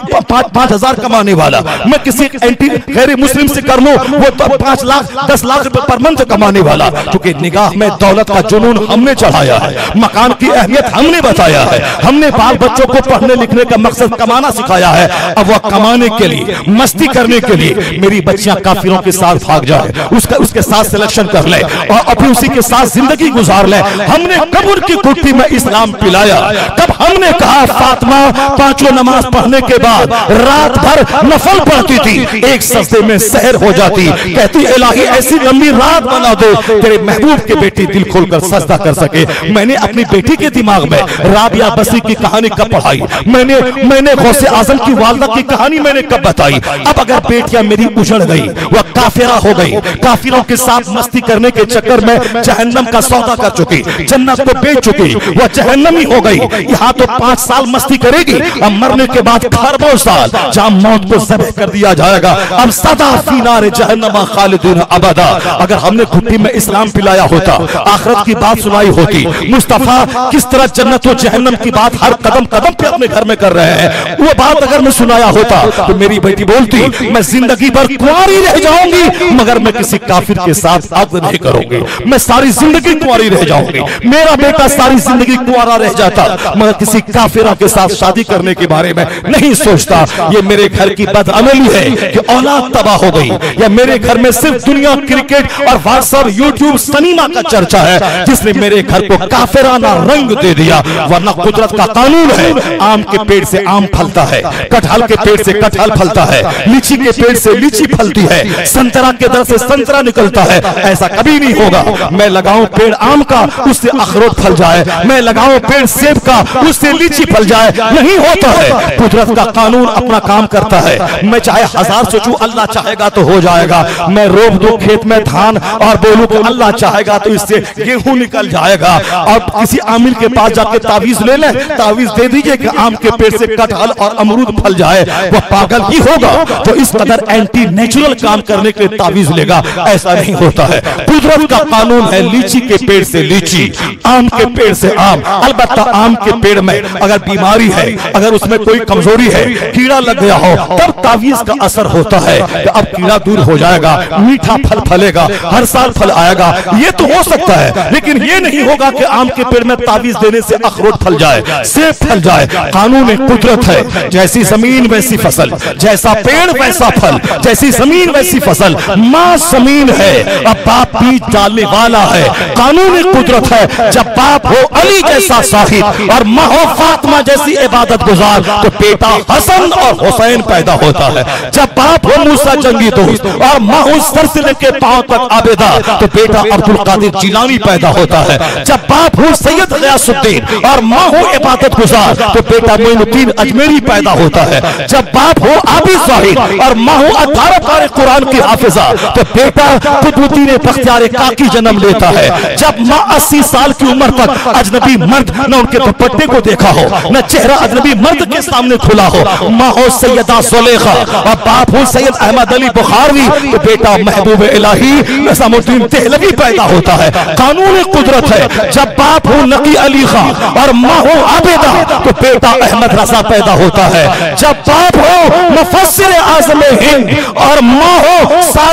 5,000 कमाने वाला, मैं किसी एंटी गैर मुस्लिम से कर लूं वो तो 5 लाख 10 लाख रुपए पर मंथ कमाने वाला, क्योंकि निगाह में दौलत का जुनून हमने चढ़ाया है, मकान की अहमियत हमने बताया है, हमने बाल बच्चों को पढ़ने लिखने का मकसद कमाना सिखाया है। अब वह कमाने के लिए, मस्ती करने के लिए मेरी बच्चियां काफिरों के साथ भाग जाए, उसके साथ सिलेक्शन कर ले और अभी उसी के साथ जिंदगी गुजार ले। हमने कब उनकी कुर्ती में इस्लाम पिलाया, कब हमने कहा फातिमा 5 नमाज पढ़ने के बाद रात भर नफल पढ़ती थी, एक सजदे में सहर हो जाती, कहती इलाही ऐसी लंबी रात बना दो तेरे महबूब के बेटी दिल खोलकर सजदा कर सके। मैंने अपनी बेटी के दिमाग में राबिया बसरी की कहानी कब पढ़ाई, मैंने गौसे आजम की वालदा की कहानी मैंने कब बताई। अब अगर बेटियां मेरी उजड़ गई, वह काफिरा हो गई, काफिरों के साथ मस्ती करने के चक्कर में जहन्नम का सौदा कर चुकी, जन्नत को बेच चुकी, वह जहन्नमी हो गई। यहाँ तो 5 साल मस्ती करेगी, अब मरने के बाद खरबों साल जहां मौत को ज़ब्ह कर दिया जाएगा। अब सदा फी नार जहन्नम खालिदून अबदा। अगर हमने घुट्टी में इस्लाम पिलाया होता, आखिरत की बात सुनाई होती, मुस्तफा किस तरह जन्नत और जहन्नम की बात हर कदम कदम पे अपने घर में कर रहे हैं, वो बात अगर मैं सुनाया होता तो मेरी बेटी बोलती मैं जिंदगी भर कुंवारी रह जाऊंगी मगर मैं किसी काफिर के साथ अक़्द नहीं करूंगी, मैं सारी जिंदगी कुंवारी रह जाऊंगी। मेरा बेटा सारी जिंदगी कुंवारा रह जाता मगर किसी काफिरा के साथ शादी करने के बारे में नहीं सोचता। ये मेरे घर की बदअमली है कि औलाद तबाह हो गई, या मेरे घर में सिर्फ दुनिया, क्रिकेट और व्हाट्सएप, यूट्यूब, सिनेमा का चर्चा है जिसने मेरे घर को काफिराना रंग दे दिया। वरना कुदरत का कानून है, आम के पेड़ से आम फलता है, कटहल के पेड़ से कटहल फलता है, लीची के पेड़ से लीची फलती है, संतरा के दर से संतरा निकलता है। ऐसा कभी नहीं होगा मैं लगाऊं पेड़ आम का उससे अखरोट फल जाए, मैं लगाऊं पेड़ सेब का उससे लीची फल जाए, नहीं होता है। कुदरत का कानून अपना काम करता है। मैं चाहे 1000 सोचूं, अल्लाह चाहेगा तो हो जाएगा। मैं रोप दूं खेत में धान और बोलूं कि अल्लाह चाहेगा तो इससे गेहूं निकल जाएगा। और किसी आमिर के पास जाके तावीज ले लें, तावीज दे दीजिए कि आम के पेड़ से कटहल और अमरूद फल जाए, वह पागल ही होगा तो इस कदर एंटी नेचुरल काम करने के लिए तावीज लेगा। ऐसा नहीं होता है। कुदरत का कानून है लीची के पेड़ से लीची, आम के पेड़ से आम। अलबत्ता आम के पेड़ में अगर बीमारी है, अगर उसमें कोई कमजोरी है, कीड़ा लग गया हो, तब तावीज का असर होता है कि अब कीड़ा दूर हो जाएगा, मीठा फल फलेगा, हर साल फल आएगा। ये तो हो सकता है, लेकिन ये नहीं होगा कि आम के पेड़ में तावीज देने से अखरोट फल जाए, सेब फल जाए। कानून कुदरत है, जैसी जमीन वैसी फसल, जैसा पेड़ वैसा फल, जैसी जमीन वैसी फसल। माँ जमीन है, अब बाप बीज डालने वाला है। कानून कुदरत है, जब बाप हो अली जैसा साहिब और माँ हो फातिमा जैसी इबादत गुजार तो बेटा हसन और हुसैन पैदा होता है। जब बाप हो मूसा जंगी दोस्त और माँ हो सर से लेकर पांव तक आबेदा तो बेटा अब्दुल कादिर जिलानी पैदा होता है। जब बाप हो सैयद गयासुद्दीन और माँ हो इबादत गुजार तो बेटा मोइनुद्दीन अजमेरी पैदा होता है। जब बाप हो आबिद ज़ाहिद और माँ हो 18 पारे कुरान की हाफिजा तो बेटा कुतुबुद्दीन बख्तियार काकी जन्म लेता है। जब माँ 80 साल की उम्र तक अजनबी मर्द न उनके दुपट्टे को देखा हो, न चेहरा अजनबी मर्द के सामने खुला हो, माँ हो सैयदा ज़ुलेखा और बाप हो सैयद अहमद अली बुखारी तो बेटा महबूब इलाही निज़ामुद्दीन देहलवी पैदा होता है। कानून कुदरत है, जब बाप हो नकी अली खान और माँ हो आबेदा तो बेटा अहमद रजा पैदा होता है। जब बाप हो मुफस्सिर आज़म हिंद और माँ हो सारे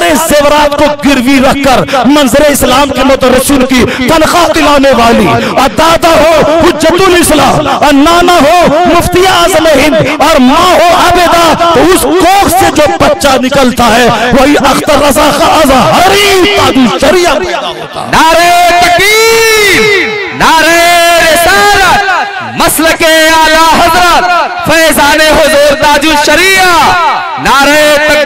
सारे जेवरात को गिरवी रखकर मंजर इस्लाम के मुतरस्सिन की तनख्वाह दिलाने वाली, और दादा हो हुज्जतुल इस्लाम, और नाना हो मुफ्ती आज़म हिंद, और माँ हो आबेदा, तो उस कोख से जो बच्चा निकलता है वही अख्तर रज़ा का अज़हरी ताजुल शरिया पैदा होता है। नारे तकबीर, नारे रिसालत, मसलके आला हज़रत फैज़ाने हुज़ूर ताजुल शरिया, नारे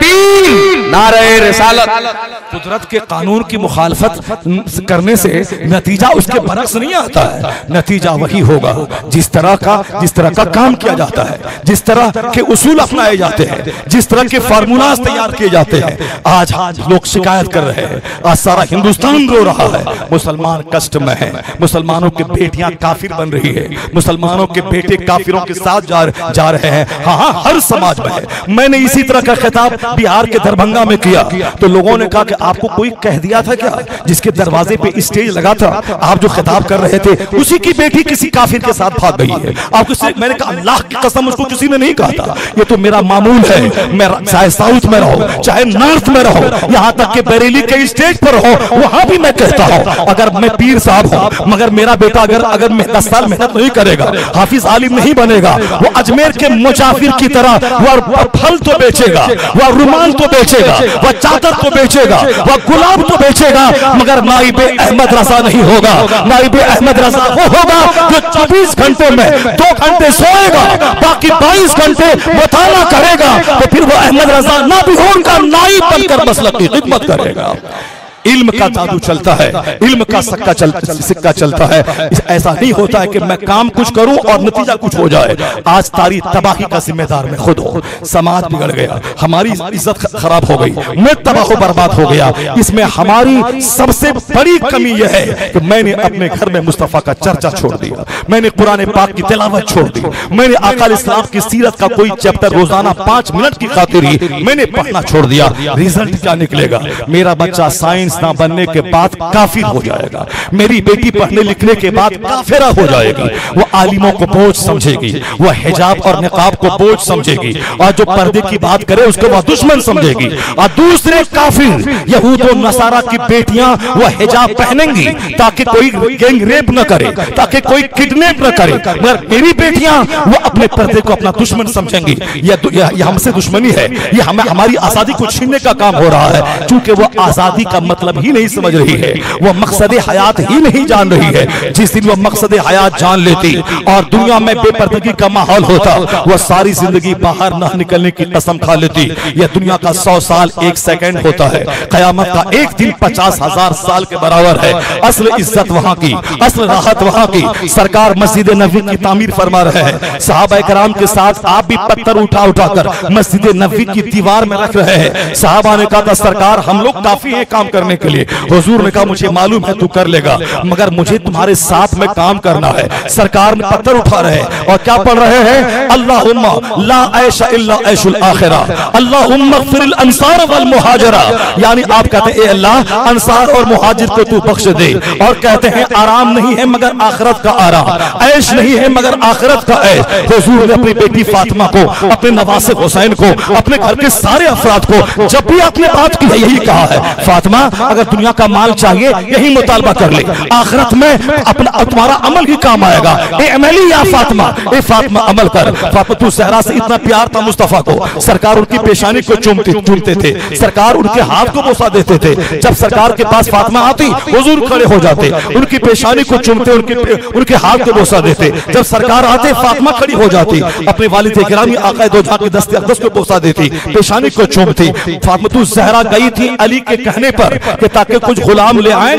तकबीर, नारे रिसालत। कुदरत के कानून की मुखालफत करने से नतीजा उसके बरक्स नहीं आता है, नतीजा वही होगा जिस तरह का काम किया जाता है, जिस तरह के उसूल अपनाए जाते हैं, जिस तरह के फार्मूलाज तैयार किए जाते हैं। आज लोग शिकायत कर रहे हैं, आज सारा हिंदुस्तान रो रहा है, मुसलमान कष्ट में है, मुसलमानों की बेटियां काफिर बन रही है, मुसलमानों के बेटे काफिरों के साथ जा रहे हैं। हाँ, हर समाज में है। मैंने इसी तरह का खिताब बिहार के दरभंगा में किया तो लोगों ने कहा कि आपको कोई कह दिया था क्या? जिसके दरवाजे पे स्टेज लगा था, आप जो खिताब कर रहे थे, उसी की बेटी किसी काफिर के साथ भाग गई है। आपको मैंने कहा अल्लाह की कसम उसको किसी ने नहीं कहा था। ये तो मेरा मामूल है, मैं चाहे साउथ में रहो चाहे नॉर्थ में रहो, यहाँ तक कि बरेली के स्टेज पर हो, वहां भी मैं कहता हूँ अगर मैं पीर साहब हूँ, मगर मेरा बेटा अगर 10 साल मेहनत नहीं करेगा, हाफिज आलिम नहीं बनेगा, वो अजमेर के मुजाफिर की तरह वह फल तो बेचेगा, वह रुमाल तो बेचेगा, वह चादर तो बेचेगा, वह गुलाब तो बेचेगा, मगर नाइब अहमद रजा नहीं होगा। नाइब अहमद रजा वो होगा जो 24 घंटे में 2 घंटे सोएगा, बाकी 22 घंटे मुताला करेगा, तो फिर वो अहमद रजा ना भी हो उनका नाइब बनकर मसलक की खिदमत करेगा। इल्म का जादू चलता है, इल्म का सिक्का चलता है। ऐसा नहीं होता है कि मैं काम कुछ करूं और नतीजा कुछ हो जाए। आज तारीख तबाही का जिम्मेदार मैं खुद हूं। समाज बिगड़ गया, हमारी इज्जत खराब हो गई, मैं तबाह बर्बाद हो गया। इसमें हमारी सबसे बड़ी कमी यह है कि मैंने अपने घर में मुस्तफा का चर्चा छोड़ दिया, मैंने कुरान पाक की तिलावत छोड़ दी, मैंने आका इस्लाम की सीरत का कोई चैप्टर रोजाना 5 मिनट की खातिर ही मैंने पढ़ना छोड़ दिया। रिजल्ट क्या निकलेगा? मेरा बच्चा साइंस ना बनने के बाद काफिर हो जाएगा, मेरी बेटी पढ़ने लिखने के बाद काफिरा हो जाएगी, वो आलिमों को बोझ समझेगी, वह हिजाब और निकाब को बोझ समझेगी, और जो पर्दे की बात करे उसको वह दुश्मन समझेगी। और दूसरे काफिर यहूद और नसारा की बेटियां वह हिजाब पहनेंगी ताकि कोई गैंग रेप न करे, ताकि कोई किडनैप न करे, मगर मेरी बेटियां वो अपने पर्दे को अपना दुश्मन समझेंगी। यह हमसे दुश्मनी है, यह हमारी आजादी को छीनने का काम हो रहा है। चूंकि वो आजादी का मतलब ही नहीं समझ रही है, वह मकसद हयात ही नहीं जान रही है। जिस दिन वह मकसद हयात जान लेती और दुनिया में बेपर्दगी का माहौल होता, वह सारी जिंदगी बाहर न निकलने की कसम खा लेती। यह दुनिया का 100 साल 1 सेकंड होता है, कयामत का एक दिन 50,000 साल के बराबर है। असल इज्जत वहां की, असल राहत वहां की। सरकार मस्जिद नबवी की तामीर फरमा रहे हैं, सहाबा इकराम के साथ आप भी पत्थर उठा उठाकर मस्जिद नबवी की दीवार में रख रहे हैं। सहाबा ने कहा था सरकार हम लोग काफी है काम करने के लिए। हुजूर ने कहा मुझे मालूम है तू कर लेगा, मगर मुझे तुम्हारे साथ में काम करना है। सरकार ने पत्थर उठा रहे हैं और क्या पढ़ रहे हैं? अल्लाहुम्मा ला ऐशा इल्ला ऐशुल आखिरा, अल्लाहुम्मा इग़फिरिल अंसार वल मुहाजिरा। यानी आप कहते हैं ए अल्लाह अंसार और मुहाजिर को तू बख्श दे, और कहते हैं आराम नहीं है मगर आखिरत का आराम, ऐश नहीं है मगर आखिरत का ऐश। हुजूर ने अपनी बेटी फातिमा को, अपने नवासे हुसैन को, अपने घर के सारे अफराद को जब भी आपने बात की है यही कहा है, फातिमा अगर दुनिया का माल चाहिए यही मुतालबा कर ले, आखिरत में अपना तुम्हारा अमल ही काम आएगा। ए अमली या फातिमा, ए फातिमा अमल कर। फातिमा तू सहरा से इतना प्यार था मुस्तफा को, सरकार उनकी पेशानी को चूमते थे, सरकार उनके हाथ को बोसा देते थे। जब सरकार के पास फातिमा आती हुजूर खड़े हो जाते, उनकी पेशानी को चूमते, उनके हाथ को बोसा देते। जब सरकार आते फातिमा खड़ी हो जाती, अपने वालिद गिरामी आका दो जहां के दस्ते अक़दस को बोसा देती, पेशानी को चूमती। फातिमा तू ज़हरा गई थी अली के कहने पर कि ताकि कुछ गुलाम ले आए,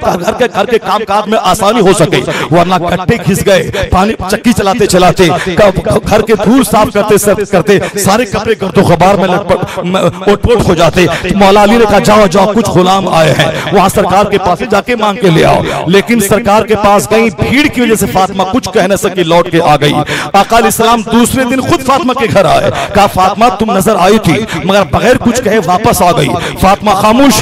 घर के कामकाज में आसानी हो सके, वरना गड्ढे घिस गए। पानी चक्की चलाते चलाते घर के धूल साफ करते सारे कपड़े गर्दो गबार में ओट-पोट हो जाते। मौला अली ने कहा जाओ जाओ कुछ गुलाम आए हैं, वहां सरकार के पास जाके मांग के ले आओ। लेकिन सरकार के पास गई, भीड़ की वजह से फातिमा कुछ कह न सकी, लौट के आ गई। आका अलैहिस्सलाम दूसरे दिन खुद फातिमा के घर आए, कहा फातिमा तुम नजर आई थी मगर बगैर कुछ कहे वापस आ गई। फातिमा खामोश है,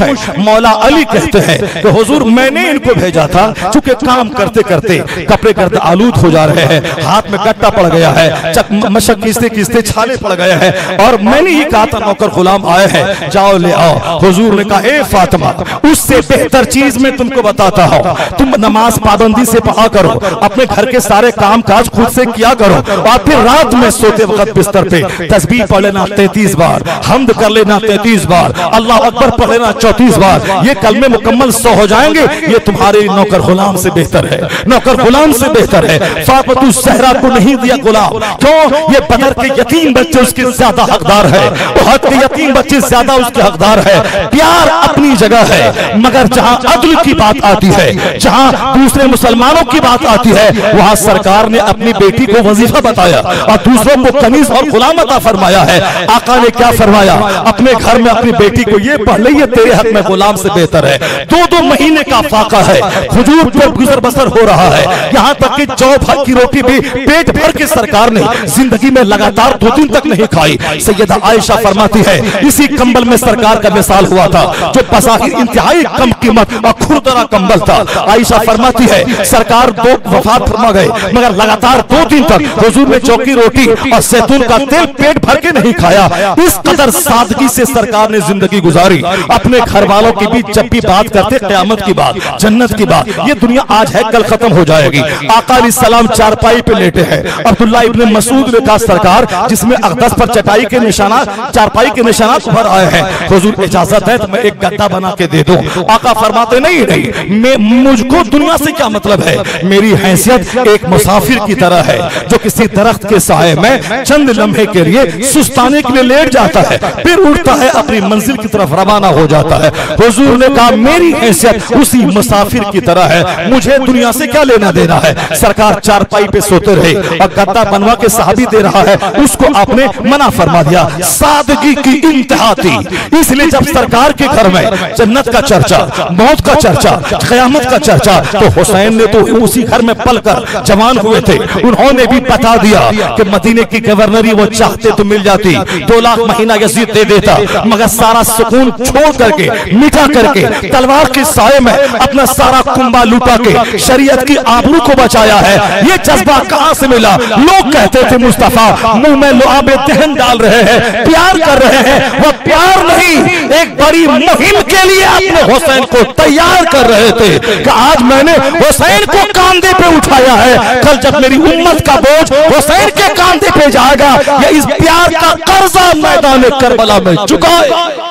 मौला अली कहते हैं कि हुजूर मैंने इनको भेजा था, चूंकि काम करते करते कपड़े गर्द आलूद हो जा रहे हैं, हाथ में गट्टा पड़ गया है, मशक खींचते खींचते छाले पड़ गए हैं, और मैंने ही कहा था नौकर गुलाम आए हैं, जाओ ले आओ। हुजूर ने कहा ए फातिमा, उससे बेहतर चीज मैं तुमको बताता हूं, तुम नमाज पाबंदी से पढ़ा करो, अपने घर के सारे काम काज खुद से किया करो, और फिर रात में सोते वक्त बिस्तर पे तस्बीह पढ़ लेना 33 बार, हम्द कर लेना 33 बार, अल्लाह अकबर पढ़ लेना 34 बार, ये कलमे मुकम्मल 100 हो जाएंगे। ये तुम्हारे नौकर गुलाम से बेहतर है, नौकर गुलाम से बेहतर है। फातिमा ज़हरा को नहीं दिया गुलाम, क्यों? ये बदर के यतीम बच्चे उसके ज्यादा हकदार है, उहद के यतीम बच्चे ज्यादा उसके हकदार है। प्यार अपनी जगह है, मगर जहां अदल की बात आती है, जहां दूसरे मुसलमानों की बात आती है, वहां सरकार ने अपनी बेटी को वजीफा बताया और दूसरों को कनीज और गुलाम अता फरमाया है। आका ने क्या फरमाया? अपने घर में अपनी बेटी को ये पढ़ ले, ये तेरे हक में गुलाम से बेहतर है। 2-2 महीने का फाका है, हुजूर पर गुजर बसर हो रहा है, यहाँ तक कि जौ भर की रोटी भी पेट भर के सरकार ने जिंदगी में लगातार 2 दिन तक नहीं खाई। सैयदा आयशा फरमाती है इसी कंबल में सरकार का मिसाल हुआ था, जो बज़ाहिर इंतहाई कम कीमत और खुरदरा कंबल था। आयशा फरमाती है सरकार 2 वफात फरमा गए, मगर लगातार 2 दिन तक हुजूर ने चौकी रोटी और जैतून का तेल पेट भर के नहीं खाया। इस कदर सादगी से सरकार ने जिंदगी गुजारी। अपने घर वालों की भी जब भी बात करते क़यामत की बात, जन्नत की बात, ये दुनिया आज है कल खत्म हो जाएगी। आका अलैहिस्सलाम चारपाई पे लेटे हैं, अब्दुल्लाह इब्न मसूद ने कहा सरकार जिसमें अक़दस पर चटाई के निशाना, चारपाई के निशानात उभर आए हैं, हुजूर इजाजत है तो मैं एक गद्दा बना के दे दूं। आका फरमाते नहीं नहीं, मैं मुझको दुनिया से क्या मतलब है, मेरी हैसियत एक मुसाफिर की तरह है जो किसी दरख्त के साए में चंद लम्हे के लिए सुस्ताने के लिए लेट जाता है, फिर उठता है अपनी मंजिल की तरफ रवाना हो जाता है। हुजूर ने कहा मेरी हैसियत उसी मुसाफिर की तरह है, मुझे दुनिया से क्या लेना देना है। सरकार चारपाई पे सोते रहे और गद्दा बनवा के सहाबी दे रहा है, उसको आपने मना फरमा दिया। सादगी की इंतहा थी, इसलिए जब सरकार के घर में जन्नत का चर्चा, मौत का चर्चा, क़यामत का चर्चा, तो हुसैन ने तो उसी घर में पलकर जवान हुए थे, उन्होंने भी बता दिया कि मदीने की गवर्नरी वो चाहते तो मिल जाती, 2 लाख महीना यजीद दे देता, मगर सारा सुकून छोड़ करके, मिटा करके, तलवार के साए में अपना सारा कुंबा लुटा के शरीयत की आबरू को बचाया है। ये जज्बा कहां से मिला? लोग कहते थे मुस्तफा मुंह में लुआबे दहन डाल रहे हैं, प्यार कर रहे हैं, वो प्यार नहीं, एक बड़ी मुहिम के लिए अपने हुसैन को तैयार कर रहे थे कि आज मैंने हुसैन को कांधे पे उठाया है, कल जब मेरी उम्मत का बोझ हुसैन के कांधे पे जाएगा, ये इस प्यार का कर्जा मैदान करबला में चुकाए।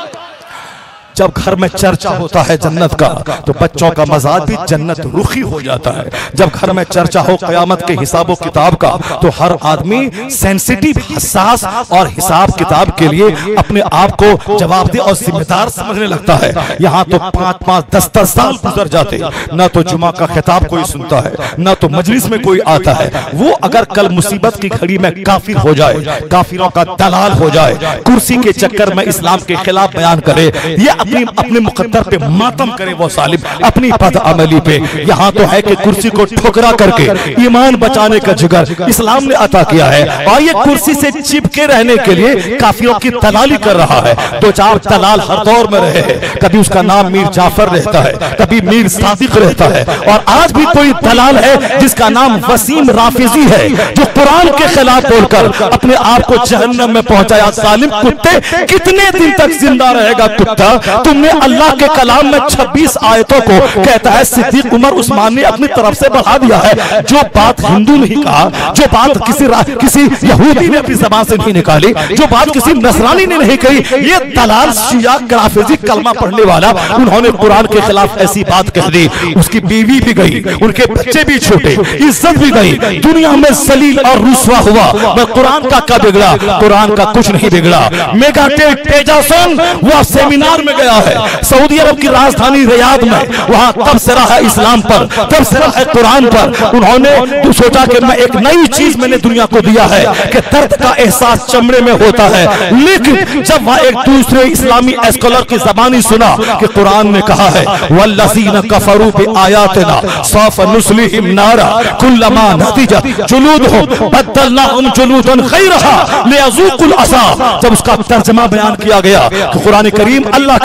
जब घर में चर्चा होता है जन्नत का, तो बच्चों का मजाज भी जन्नत रुखी हो जाता है। जब घर में चर्चा हो क़यामत के हिसाब किताब का, तो हर आदमी सेंसिटिव, हसास और हिसाब किताब के लिए अपने आप को जवाबदेह और जिम्मेदार समझने लगता है। यहाँ तो 5-5, 10-10 साल गुजर जाते, न तो जुमा का खिताब कोई सुनता है, न तो मजलिस में कोई आता है। वो अगर कल मुसीबत की घड़ी में काफिर हो जाए, काफिरों का दलाल हो जाए, कुर्सी के चक्कर में इस्लाम के खिलाफ बयान करे, ये अपने मुकद्दर पे मातम करे, वो सालिम अपनी बदअमली पे। यहाँ तो है कि कुर्सी को ठुकरा करके ईमान बचाने का जिगर इस्लाम ने अता किया है, और ये कुर्सी से चिपके रहने के लिए काफिरों की दलाली कर रहा है। 2-4 दलाल हर दौर में रहे हैं, कभी उसका नाम मीर जाफर रहता है, कभी मीर सादिक रहता है, और आज भी कोई दलाल है जिसका नाम वसीम राफिजी है, जो कुरान के खिलाफ बोलकर अपने आप को जहन्नम में पहुंचाया। सालिम कुत्ते, कितने दिन तक जिंदा रहेगा कुत्ता? तुमने अल्लाह के कलाम में 26 आयतों को, कहता है सिद्दीक उमर उस्मान ने अपनी तरफ से बढ़ा दिया है। जो बात हिंदू नहीं कहा, जो बात किसी यहूदी ने अपनी जबान से नहीं निकाली, जो बात किसी नसरानी ने नहीं कही, ये दलाल शिया राफिजी कलमा पढ़ने वाला, उन्होंने कुरान के खिलाफ ऐसी बात कह दी। उसकी बीवी भी गई, उनके बच्चे भी छूटे, इज्जत भी गई, दुनिया में जलील और रुसवा हुआ। मैं कुरान का क्या बिगड़ा? कुरान का कुछ नहीं बिगड़ा। मेगा तेजासन वह सेमिनार में गया है, सऊदी अरब की राजधानी रियाद में, वहां तबसरा है इस्लाम पर, तबसरा है कुरान पर। उन्होंने सोचा कि मैं एक नई चीज मैंने दुनिया को दिया है कि दर्द का एहसास चमड़े में होता है। लेकिन जब वह एक दूसरे इस्लामी स्कॉलर की जबानी सुना कि कुरान ने कहा है वल्लज़ीना कफरू बिआयातिना सौफ नुस्लिहिम नारा कुल्लमा नदिजत जुलूदुहुम बद्दलनाहुम जुलूदन गैरहा लियज़ूकुल अज़ाब। जब उसका तर्जुमा बयान किया गया कि कुरान करीम अल्लाह का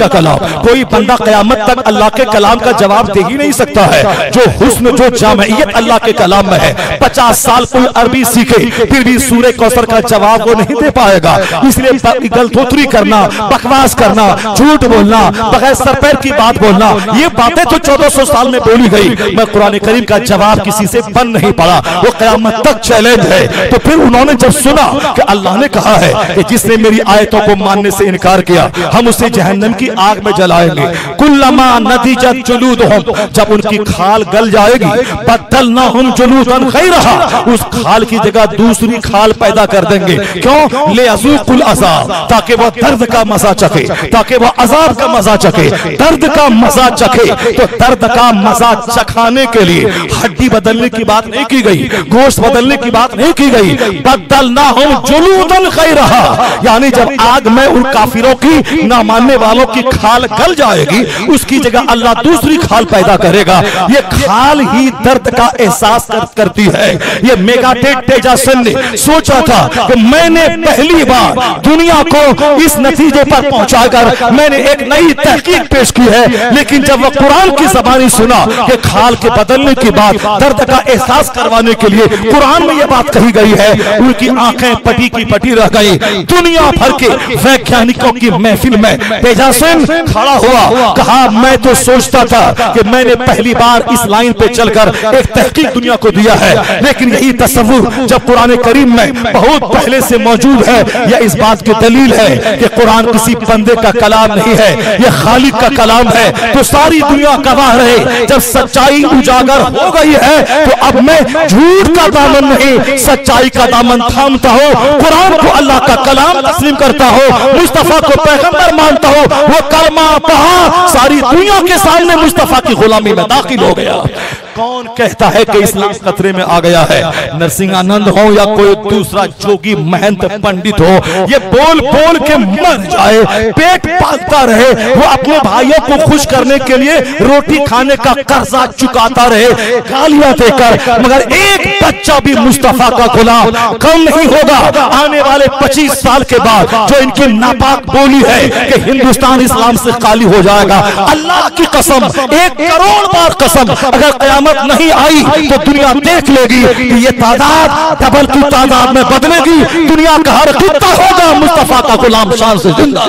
कलाम। कोई बंदा क़यामत तक अल्लाह के कलाम का जवाब दे ही नहीं सकता है। जो हुस्न जो जामियत अल्लाह के कलाम में है, 50 साल कोई अरबी सीखे फिर भी सूरह कौसर का जवाब वो नहीं दे पाएगा। इसलिए गलतोतरी करना, बकवास करना, झूठ बोलना, बगैर सर पैर की बात बोलना, ये बातें तो 1400 साल में बोली गई। मैं कुरान करीम का जवाब किसी से बन नहीं पड़ा, वो क़यामत तक चैलेंज है। तो फिर उन्होंने जब सुना कि अल्लाह ने कहा है कि जिसने मेरी आयतों को मानने से इनकार किया हम उसे जहन्नम की आग में जलाएंगे। कुल्लमा नदिजत जुलूदुहुम, जब उनकी खाल गल जाएगी, बदलनाहुम जुलूदन गैरहा, उस खाल की जगह दूसरी खाल पैदा कर देंगे। क्यों? लियज़ूक़ुल अज़ाब, ताकि वह दर्द का मजा चखे, ताकि वह अजाब का मजा चखे, दर्द का मजा चखे। तो दर्द का मजा चखाने के लिए हड्डी बदलने की बात नहीं की गई, गोश्त बदलने की बात नहीं की गई। बदलनाहुम जुलूदन गैरहा, यानी जब आग में उन काफिरों की, ना मानने वालों की खाल गल जाएगी, उसकी जगह अल्लाह दूसरी खाल पैदा करेगा। ये खाल ही दर्द का एहसास करती है। ये मेगाटेट तेजासन ने सोचा था कि मैंने पहली बार दुनिया को इस नतीजे पर पहुंचाकर मैंने एक नई तहकीक पेश की है। लेकिन जब वह कुरान की ज़बानी सुना कि खाल के बदलने की बात दर्द का एहसास करवाने के लिए कुरान में यह बात कही गई है, उनकी आंखें पटी की पटी रह गई। दुनिया भर के वैज्ञानिकों की महफिल में तेजासन खड़ा हुआ, कहा मैं तो सोचता था कि मैंने पहली बार इस लाइन पे चलकर एक तहकीक दुनिया को दिया है, लेकिन यही तसव्वुर जब कुरान करीम में बहुत पहले से मौजूद है, यह इस बात की दलील है कि कुरान किसी बंदे का कलाम नहीं है, यह खालिक का कलाम है। तो सारी दुनिया गवाह रहे, जब सच्चाई उजागर हो गई है तो अब मैं झूठ का दामन नहीं सच्चाई का दामन थामता हूँ, कुरान को अल्लाह का कलाम तस्लीम करता हूँ, मुस्तफा को पैगंबर मानता हूँ। वो कलमा पढ़ा, सारी दुनिया के सामने मुस्तफा की गुलामी में दाखिल हो गया। कौन कहता है कि इस्लाम खतरे में आ गया है? नरसिंहानंद हो या कोई दूसरा जोगी महंत पंडित हो, ये बोल बोल के मर जाए, पेट पालता रहे, वो अपने भाइयों को खुश करने के लिए रोटी खाने का कर्जा चुकाता रहे, गालियां देकर, मगर एक बच्चा भी मुस्तफा का गुलाम कम नहीं होगा। आने वाले 25 साल के बाद जो इनकी नापाक बोली है कि हिंदुस्तान इस्लाम से खाली हो जाएगा, अल्लाह की कसम, 1 करोड़ बार कसम, अगर क़यामत नहीं आई तो दुनिया देख लेगी कि ये तादाद डबल की तादाद में बदलेगी। दुनिया का हर खित्ता होगा मुस्तफा का गुलाम शान से जिंदा।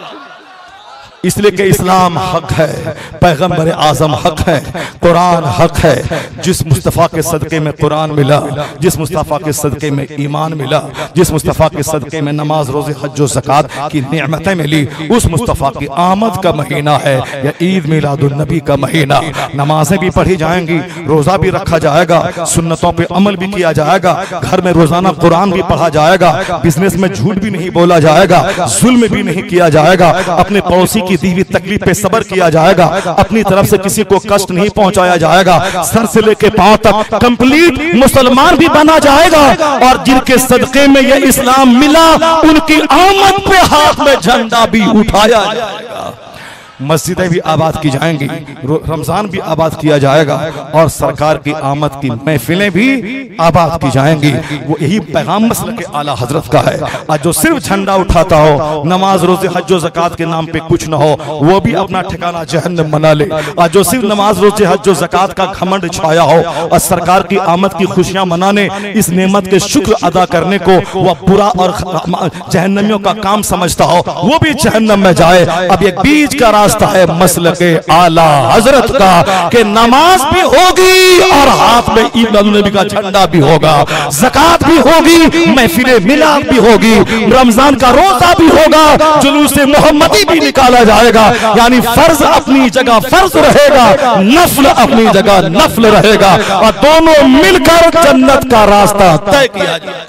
इसलिए कि इस्लाम हक है, पैगंबर आजम हक है, कुरान हक है। जिस मुस्तफ़ा के सदक़े में कुरान मिला, जिस मुस्तफ़ा के सदक़े में ईमान मिला, जिस मुस्तफ़ा के सदक़े में नमाज रोज़े हज ज़कात की नेमतें मिली, उस मुस्तफ़ा की आमद का महीना है या ईद मिलादुन नबी का महीना। नमाजें भी पढ़ी जाएंगी, रोज़ा भी रखा जाएगा, सुन्नतों पे अमल भी किया जाएगा, घर में रोज़ाना कुरान भी पढ़ा जाएगा, बिजनेस में झूठ भी नहीं बोला जाएगा, जुल्म भी नहीं किया जाएगा, अपने पड़ोसी की दी हुई तकलीफ पे सब्र किया जाएगा, अपनी तरफ से किसी को कष्ट नहीं पहुंचाया जाएगा, सर से लेके पांव तक कंप्लीट मुसलमान भी बना जाएगा। और जिनके सदके में यह इस्लाम मिला, उनकी आमद पे हाथ में झंडा भी उठाया जाएगा। मस्जिदें भी आबाद की जाएंगी, रमजान भी आबाद किया जाएगा और सरकार की आमद की महफिलें भी आबाद की जाएंगी। वो यही पैगाम मसलक के आला हजरत का है। आज जो सिर्फ झंडा उठाता हो, नमाज रोजे हज ज़कात के नाम पे कुछ न हो, वो भी अपना ठिकाना जहन्नम बना ले। आज जो सिर्फ नमाज रोजे हज ज़कात का घमंड छाया हो और सरकार की आमद की खुशियां मनाने, इस नेमत के शुक्र अदा करने को वह बुरा और जहन्नमियों का काम समझता हो, वो भी जहन्नम में जाए। अब एक बीच का रास्ता है मसलके आला हजरत का कि नमाज भी होगी और हाथ में ईद नबी का झंडा भी होगा, ज़कात भी होगी, महफिले मिलाद भी होगी, रमजान का रोजा भी होगा, जुलूस मोहम्मदी भी निकाला जाएगा। यानी फर्ज अपनी जगह फर्ज रहेगा, नफल अपनी जगह नफल रहेगा और दोनों मिलकर जन्नत का रास्ता तय किया जाएगा।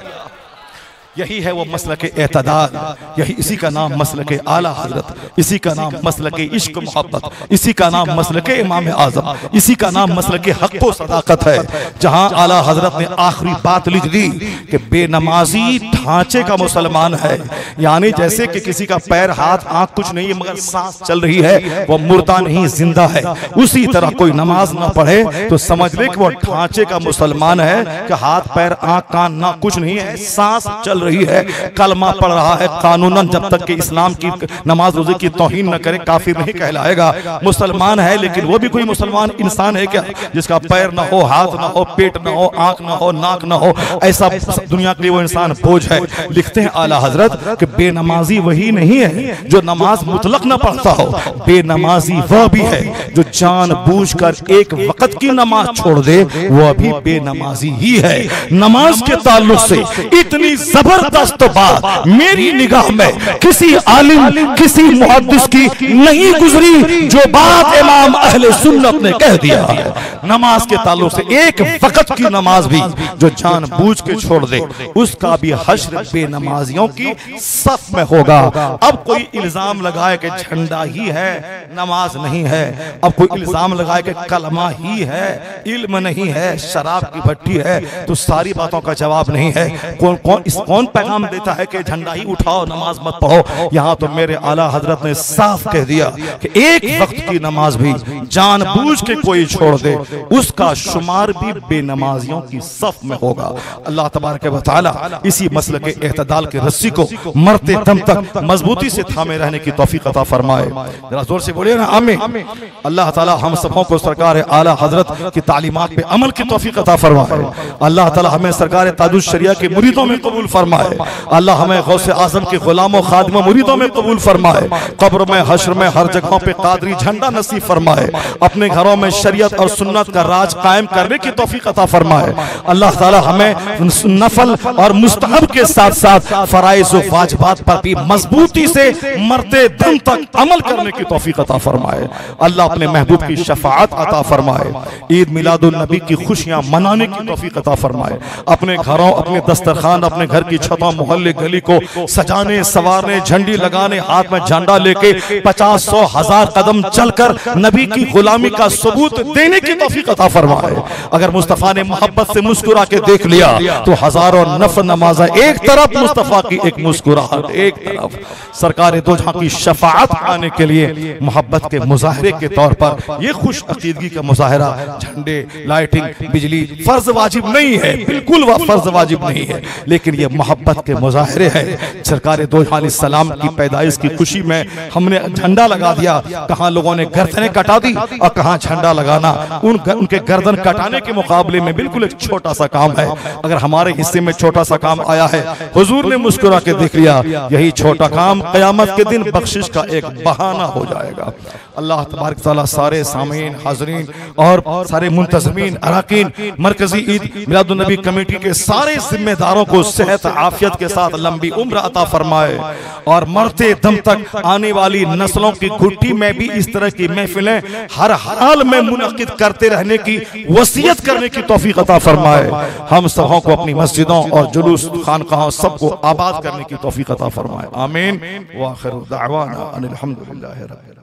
यही है वो मसलक एतदाल, यही इसी का नाम मसलक आला हजरत, इसी का नाम मसलक इश्क मोहब्बत, इसी का नाम मसलक इमाम आजम, इसी का नाम मसलक हक व सदाकत है। जहां आला हजरत ने आखिरी बात लिख दी कि बेनमाजी ढांचे का मुसलमान है, यानी जैसे कि किसी का पैर हाथ आंख कुछ नहीं है मगर सांस चल रही है, वो मुर्दा नहीं जिंदा है। उसी तरह कोई नमाज ना पढ़े तो समझ ले कि वो ढांचे का मुसलमान है कि हाथ पैर आंख कान ना कुछ नहीं है, सांस चल रही है, कलमा पढ़ रहा है कानूनन, जब तक कि इस्लाम की नमाज रोजे की तौहीन न करे काफिर नहीं कहलाएगा। मुसलमान है लेकिन वो भी कोई मुसलमान इंसान है क्या, जिसका पैर ना हो, हाथ ना हो, पेट ना हो, आंख ना हो, नाक ना हो, ऐसा दुनिया के लिए वो इंसान बोझ है। लिखते हैं आला हजरत कि बेनमाजी वही नहीं है जो नमाज मुतलक न पढ़ता हो, बेनमाजी वह भी है जो जानबूझकर एक वक्त की नमाज छोड़ दे, वो भी बेनमाजी ही है। नमाज के ताल्लुक से इतनी जबरदस्त बात मेरी निगाह में किसी आलिम, किसी मुहद्दिस की नहीं गुजरी जो बात इमाम अहले सुन्नत ने कह दिया है। नमाज के ताल्लुक से एक वक्त की नमाज भी जो जानबूझ के छोड़ दे, उसका भी हश्र बेनमाजियों की सफ में होगा। अब कोई इल्जाम लगाए कि झंडा ही है, नमाज नहीं है, अब कोई इल्जाम लगाए कि कलमा ही है, इल्म नहीं है, शराब की भट्टी है, तो सारी बातों का जवाब नहीं है। कौन पैगाम देता है कि झंडा ही उठाओ, नमाज मत पढ़ो। यहाँ तो मेरे आला हजरत ने साफ कह दिया कि एक वक्त की नमाज भी जानबूझ के कोई छोड़ दे, उसका शुमार भी बेनमाजियों की सफ में होगा। अल्लाह तबारक व तआला इसी मसले के एतदाल के रस्सी को मरते दम तक मजबूती से थामे रहने की तौफीक अता फरमाए। जरा जोर से बोलिए ना आमीन। अल्लाह ताला हम सबों को सरकार आला हजरत की तालीमात पे अमल की तौफीक अता फरमाए। अल्लाह ताला हमें सरकार ताजुश शरिया के मुरीदों में कबूल फरमाए। अल्लाह हमें गौसे आजम के गुलामों खादिमों मुरीदों में कबूल फरमाए। कब्र में, हश्र में, हर जगहों पे कादरी झंडा नसीब फरमाए। अपने घरों में शरीयत और सुन्नत का राज कायम करने की तौफीक अता फरमाए। अल्लाह ताला हमें नफल और मुस्तहब के साथ साथ फराइज़ व वाजिबात पर भी मजबूती से मरते दम तक अमल करने की तौफीक अता फरमाए। अल्लाह अपने महबूब की शफाअत अता फरमाए। ईद मिलादुन नबी की खुशियां मनाने की तौफीक अता फरमाए। अपने घरों, अपने दस्तरखान, अपने घर की छतों, मोहल्ले, गली को सजाने, सवारने, झंडी लगाने, हाथ में झंडा लेके 50, 100, 1000 कदम चलकर नबी की गुलामी का सबूत देने की तौफीक अता फरमाए। अगर मुस्तफा ने मोहब्बत से मुस्कुरा के देख लिया तो हजारों नफल नमाज़ा एक तरफ, मुस्तफा की एक मुस्कुराहट एक तरफ। सरकार दो जहां की शफाअत आने के लिए मोहब्बत के मुजाहरे के तौर पर ये खुश अकीदगी का मुजाहरा, झंडे, लाइटिंग, बिजली फर्ज वाजिब नहीं है, बिल्कुल वह फर्ज वाजिब नहीं है, लेकिन ये मोहब्बत के मुजाहरे है। सरकार दो जहां सलाम की पैदाइश की खुशी में हमने झंडा लगा दिया। कहां लोगों ने गर्दनें कटा दी और कहां झंडा लगाना उनके गर्दन कटाने के मुकाबले में बिल्कुल एक छोटा सा काम है। अगर हमारे हिस्से में छोटा सा काम आया है, हुजूर ने मुस्कुरा के देख लिया, यही छोटा काम क़यामत के दिन बख्शिश का एक बहाना हो जाएगा। अल्लाह तबारक तआला सारे सामीन, हाज़रीन और सारे मुंतज़मीन, अराकीन, मरकजी ईद मिलादुन नबी कमेटी के सारे जिम्मेदारों को सेहत आफियत के साथ लंबी उम्र अता फरमाए और मरते दम तक आने वाली नस्लों की घुट्टी में भी इस तरह की महफिलें हर हाल में मुनक़िद करते रहने की वसीयत करने की तौफीक अता फरमाए। हम सबों को अपनी मस्जिदों और जुलूस खानकाहों सबको आबाद करने की तौफीक अता फरमाए। आमीन। व आखिर दावाना अनिल हम्दुलिल्लाहि रब्बिल आलमीन।